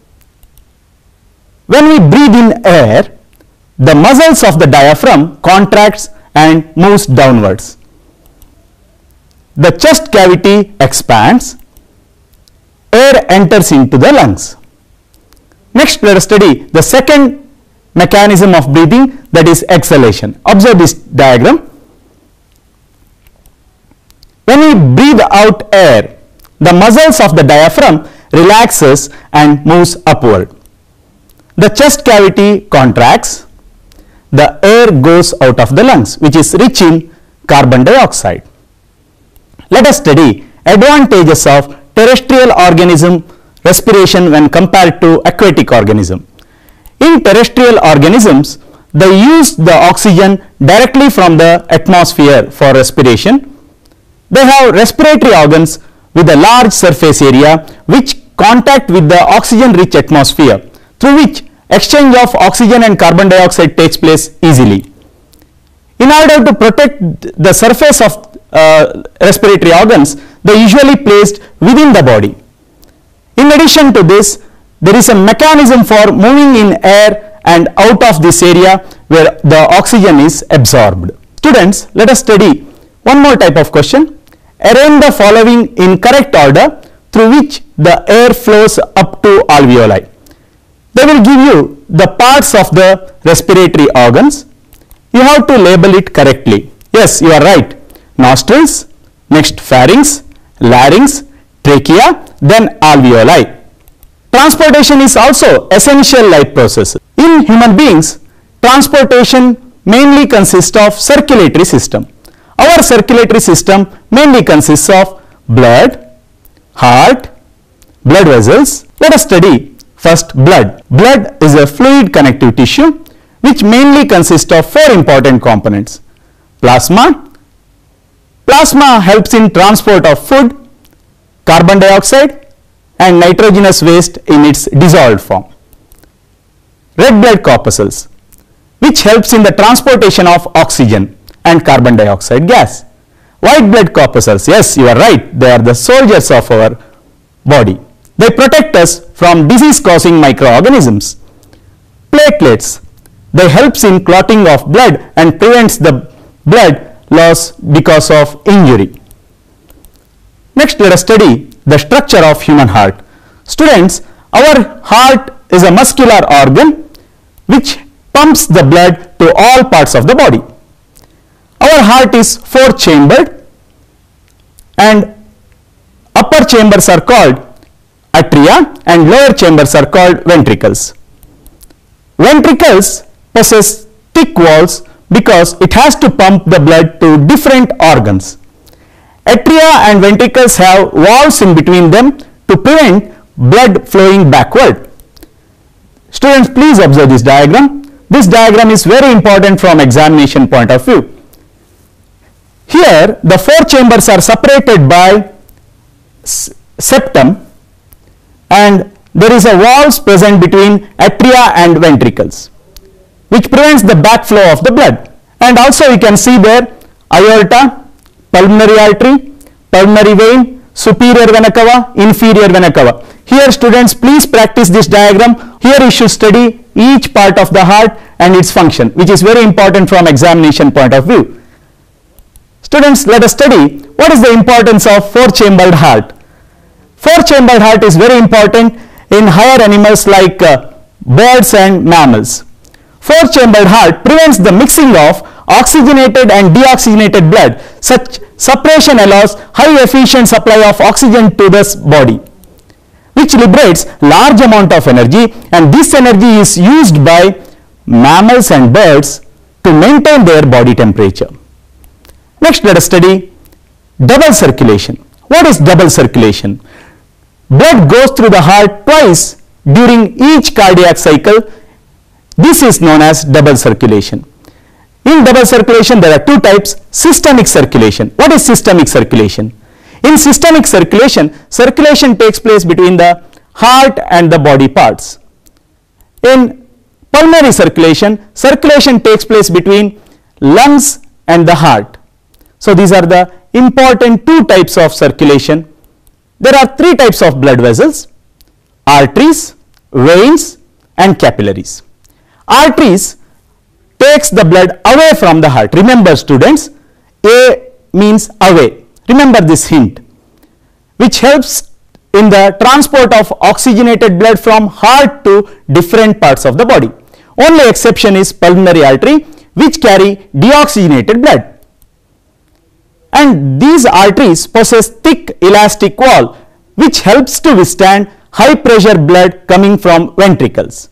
When we breathe in air, the muscles of the diaphragm contracts and moves downwards. The chest cavity expands. Air enters into the lungs. Next, let us study the second mechanism of breathing, that is exhalation. Observe this diagram. When we breathe out air, the muscles of the diaphragm relaxes and moves upward. The chest cavity contracts. The air goes out of the lungs, which is rich in carbon dioxide. Let us study advantages of terrestrial organism respiration when compared to aquatic organism. In terrestrial organisms, they use the oxygen directly from the atmosphere for respiration. They have respiratory organs with a large surface area which contact with the oxygen rich atmosphere, through which exchange of oxygen and carbon dioxide takes place easily. In order to protect the surface of uh, respiratory organs, they are usually placed within the body. In addition to this, there is a mechanism for moving in air and out of this area where the oxygen is absorbed. Students, let us study one more type of question. Arrange the following in correct order through which the air flows up to alveoli. They will give you the parts of the respiratory organs. You have to label it correctly. Yes, you are right. Nostrils, next pharynx, larynx, trachea, then alveoli. Transportation is also essential life process. In human beings, transportation mainly consists of circulatory system. Our circulatory system mainly consists of blood, heart, blood vessels. Let us study first blood. Blood is a fluid connective tissue which mainly consists of four important components. Plasma. Plasma helps in transport of food, carbon dioxide and nitrogenous waste in its dissolved form. Red blood corpuscles, which helps in the transportation of oxygen and carbon dioxide gas. White blood corpuscles, yes, you are right, they are the soldiers of our body. They protect us from disease causing microorganisms. Platelets, they helps in clotting of blood and prevents the blood loss because of injury. Next, let us study the structure of human heart. Students, our heart is a muscular organ which pumps the blood to all parts of the body. Our heart is four chambered and upper chambers are called atria and lower chambers are called ventricles. Ventricles possess thick walls because it has to pump the blood to different organs. Atria and ventricles have valves in between them to prevent blood flowing backward. Students, please observe this diagram. This diagram is very important from examination point of view. Here the four chambers are separated by septum, and there is a valve present between atria and ventricles, which prevents the backflow of the blood. And also you can see there aorta, pulmonary artery, pulmonary vein, superior vena cava, inferior vena cava. Here students, please practice this diagram. Here you should study each part of the heart and its function, which is very important from examination point of view. Students, let us study what is the importance of four-chambered heart. Four-chambered heart is very important in higher animals like uh, birds and mammals. Four-chambered heart prevents the mixing of oxygenated and deoxygenated blood. Such separation allows high efficient supply of oxygen to the body, which liberates large amount of energy, and this energy is used by mammals and birds to maintain their body temperature. Next, let us study double circulation. What is double circulation? Blood goes through the heart twice during each cardiac cycle. This is known as double circulation. In double circulation, there are two types: systemic circulation. What is systemic circulation? In systemic circulation, circulation takes place between the heart and the body parts. In pulmonary circulation, circulation takes place between lungs and the heart. So these are the important two types of circulation. There are three types of blood vessels: arteries, veins, and capillaries. Arteries takes the blood away from the heart. Remember students, A means away. Remember this hint, which helps in the transport of oxygenated blood from heart to different parts of the body. Only exception is pulmonary artery, which carry deoxygenated blood. And these arteries possess thick elastic wall, which helps to withstand high pressure blood coming from ventricles.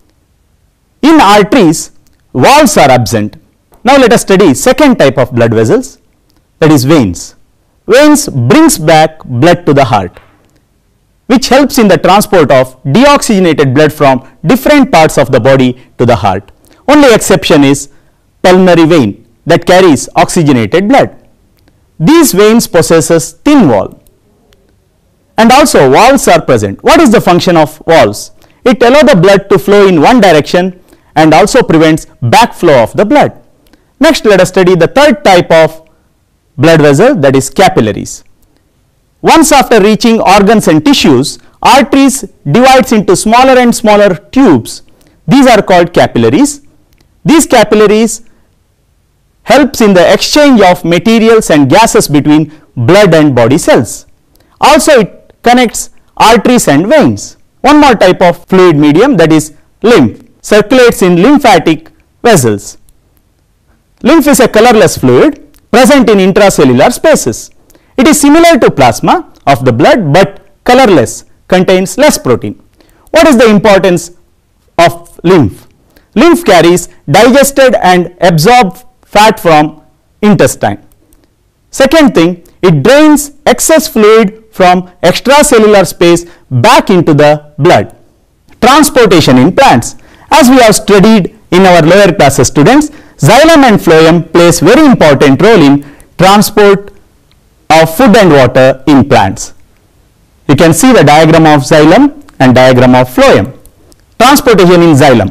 In arteries, valves are absent. Now let us study second type of blood vessels, that is veins. Veins brings back blood to the heart, which helps in the transport of deoxygenated blood from different parts of the body to the heart. Only exception is pulmonary vein, that carries oxygenated blood. These veins possesses thin wall, and also valves are present. What is the function of valves? It allows the blood to flow in one direction and also prevents backflow of the blood. Next, let us study the third type of blood vessel, that is capillaries. Once after reaching organs and tissues, arteries divides into smaller and smaller tubes. These are called capillaries. These capillaries helps in the exchange of materials and gases between blood and body cells. Also, it connects arteries and veins. One more type of fluid medium, that is lymph, circulates in lymphatic vessels. Lymph is a colorless fluid present in intracellular spaces. It is similar to plasma of the blood but colorless, contains less protein. What is the importance of lymph? Lymph carries digested and absorbed fat from intestine. Second thing, it drains excess fluid from extracellular space back into the blood. Transportation in plants. As we have studied in our lower classes students, xylem and phloem plays very important role in transport of food and water in plants. You can see the diagram of xylem and diagram of phloem. Transportation in xylem.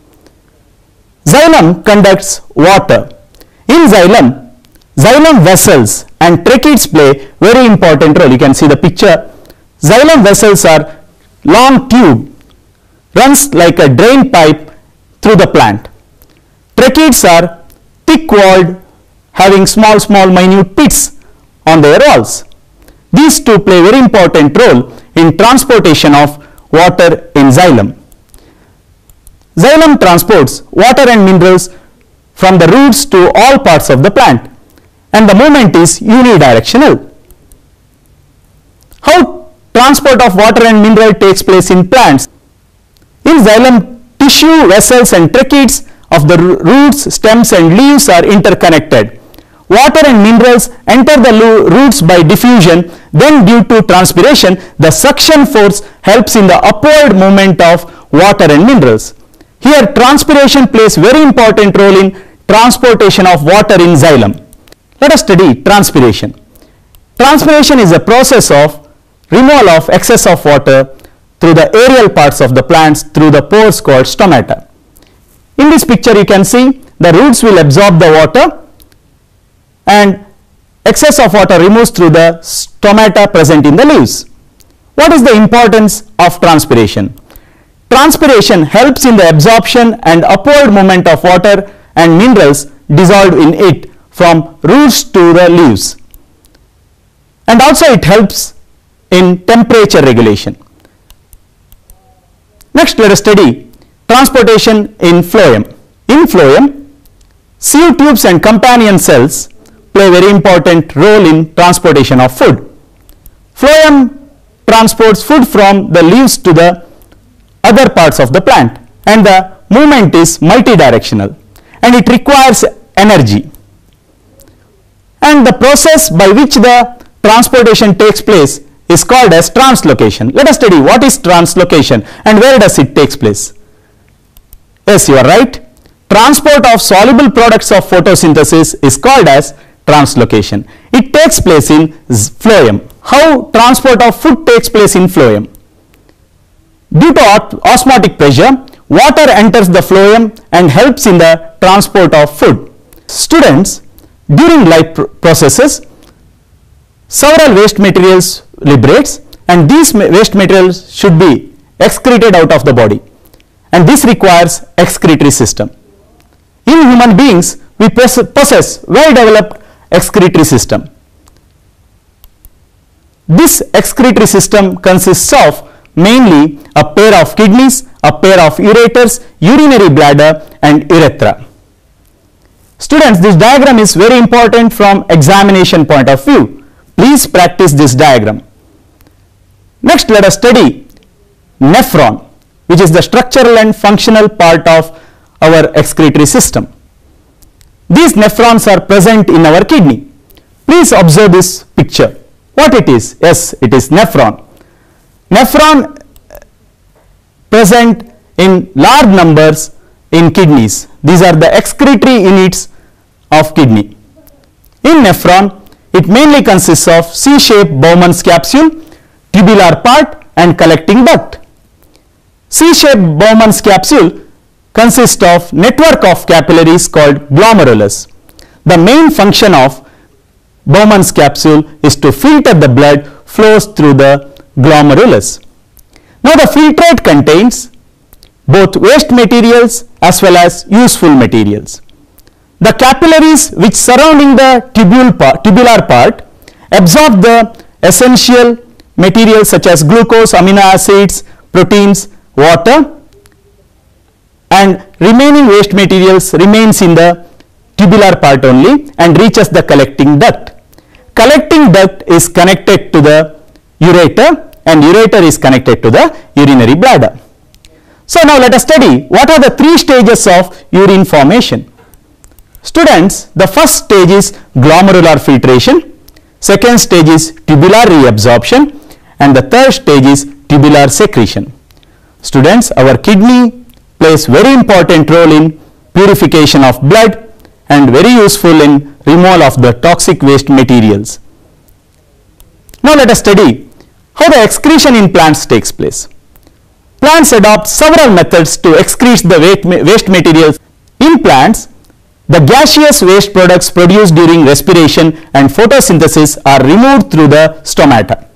Xylem conducts water. In xylem, xylem vessels and tracheids play very important role. You can see the picture. Xylem vessels are long tube, runs like a drain pipe through the plant. Tracheids are thick walled, having small small minute pits on their walls. These two play very important role in transportation of water in xylem. Xylem transports water and minerals from the roots to all parts of the plant, and the movement is unidirectional. How transport of water and mineral takes place in plants? In xylem, tissue, vessels and tracheids of the roots, stems and leaves are interconnected. Water and minerals enter the roots by diffusion, then due to transpiration, the suction force helps in the upward movement of water and minerals. Here transpiration plays very important role in transportation of water in xylem. Let us study transpiration. Transpiration is a process of removal of excess of water through the aerial parts of the plants through the pores called stomata. In this picture you can see the roots will absorb the water and excess of water removes through the stomata present in the leaves. What is the importance of transpiration? Transpiration helps in the absorption and upward movement of water and minerals dissolved in it from roots to the leaves, and also it helps in temperature regulation. Next, let us study transportation in phloem. In phloem, sieve tubes and companion cells play a very important role in transportation of food. Phloem transports food from the leaves to the other parts of the plant, and the movement is multidirectional and it requires energy. And the process by which the transportation takes place is called as translocation. Let us study what is translocation and where does it take place. Yes, you are right. Transport of soluble products of photosynthesis is called as translocation. It takes place in phloem. How transport of food takes place in phloem? Due to osmotic pressure, water enters the phloem and helps in the transport of food. Students, during life pr processes, several waste materials liberates, and these ma waste materials should be excreted out of the body, and this requires excretory system. In human beings, we possess well developed excretory system. This excretory system consists of mainly a pair of kidneys, a pair of ureters, urinary bladder and urethra. Students, this diagram is very important from examination point of view. Please practice this diagram. Next, let us study nephron, which is the structural and functional part of our excretory system. These nephrons are present in our kidney. Please observe this picture. What it is? Yes, it is nephron. Nephron present in large numbers in kidneys. These are the excretory units of kidney. In nephron, it mainly consists of C-shaped Bowman's capsule, tubular part and collecting duct. C-shaped Bowman's capsule consists of network of capillaries called glomerulus. The main function of Bowman's capsule is to filter the blood flows through the glomerulus. Now the filtrate contains both waste materials as well as useful materials. The capillaries which surrounding the tubule part, tubular part absorb the essential materials such as glucose, amino acids, proteins, water, and remaining waste materials remains in the tubular part only and reaches the collecting duct. Collecting duct is connected to the ureter and ureter is connected to the urinary bladder. So now let us study what are the three stages of urine formation. Students, the first stage is glomerular filtration, second stage is tubular reabsorption, and the third stage is tubular secretion. Students, our kidney plays very important role in purification of blood and very useful in removal of the toxic waste materials. Now let us study how the excretion in plants takes place. Plants adopt several methods to excrete the waste materials. In plants, the gaseous waste products produced during respiration and photosynthesis are removed through the stomata.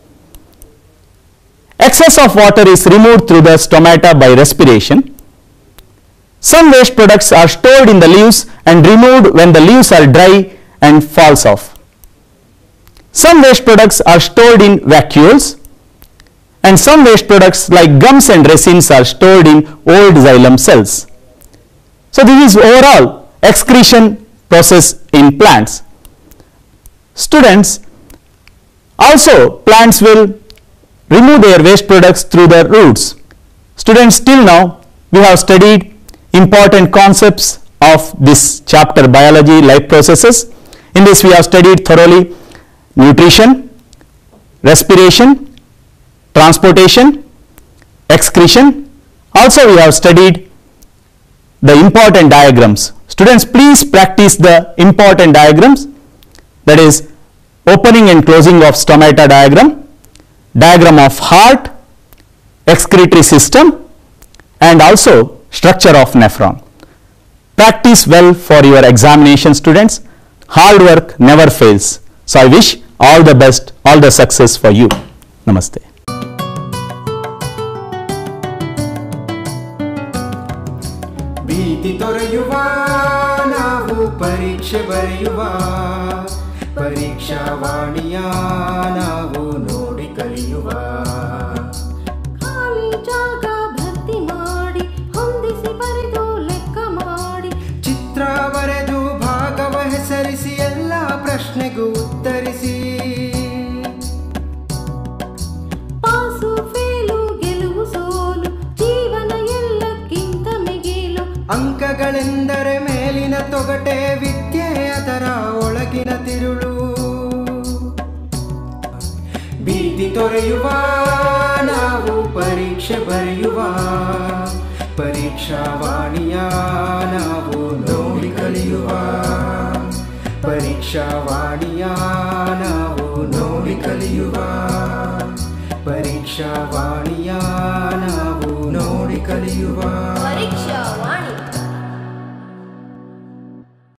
Excess of water is removed through the stomata by respiration. Some waste products are stored in the leaves and removed when the leaves are dry and falls off. Some waste products are stored in vacuoles, and some waste products like gums and resins are stored in old xylem cells. So this is overall excretion process in plants. Students, also plants will remove their waste products through the roots. Students, till now we have studied important concepts of this chapter, biology, life processes. In this we have studied thoroughly nutrition, respiration, transportation, excretion. Also we have studied the important diagrams. Students, please practice the important diagrams. that is opening and closing of stomata diagram, diagram of heart, excretory system, and also structure of nephron. Practice well for your examination, students. Hard work never fails. So I wish all the best, all the success for you. Namaste. ಭೀತಿ ತೊರೆಯುವ ನಾವು ಪರೀಕ್ಷೆ ಬರೆಯುವ ಪರೀಕ್ಷಾವಾಣಿಯ ನಾವು ನೋಡಿ ಕಲಿಯುವ ಖಾಲಿ ಜಾಗ ಭರ್ತಿ ಮಾಡಿ ಹೊಂದಿಸಿ ಬರೆದು ಲೆಕ್ಕ ಮಾಡಿ ಚಿತ್ರ ಬರೆದು ಭಾಗವ ಹೆಸರಿಸಿ ಎಲ್ಲ ಪ್ರಶ್ನೆಗೂ ಉತ್ತರಿಸಿ ಪಾಸು ಫೇಲು ಗೆಲುವು ಸೋಲು ಜೀವನ ಎಲ್ಲಕ್ಕಿಂತ ಮಿಗಿಲು ಅಂಕಗಳೆಂದರೆ ಮೇಲಿನ ತೊಗಟೆ ವಿದ್ಯೆ ಅದರ ಒಳಗಿನ ತಿರುಳು ಭೀತಿ ತೊರೆಯುವ ನಾವು ಪರೀಕ್ಷೆ ಬರೆಯುವ ಪರೀಕ್ಷಾವಾಣಿಯ ನಾವು ನೋಡಿ ಕಲಿಯುವ ಪರೀಕ್ಷಾವಾಣಿಯ ನಾವು ನೋಡಿ ಕಲಿಯುವ ಪರೀಕ್ಷಾವಾಣಿಯ ನಾವು ನೋಡಿ ಕಲಿಯುವ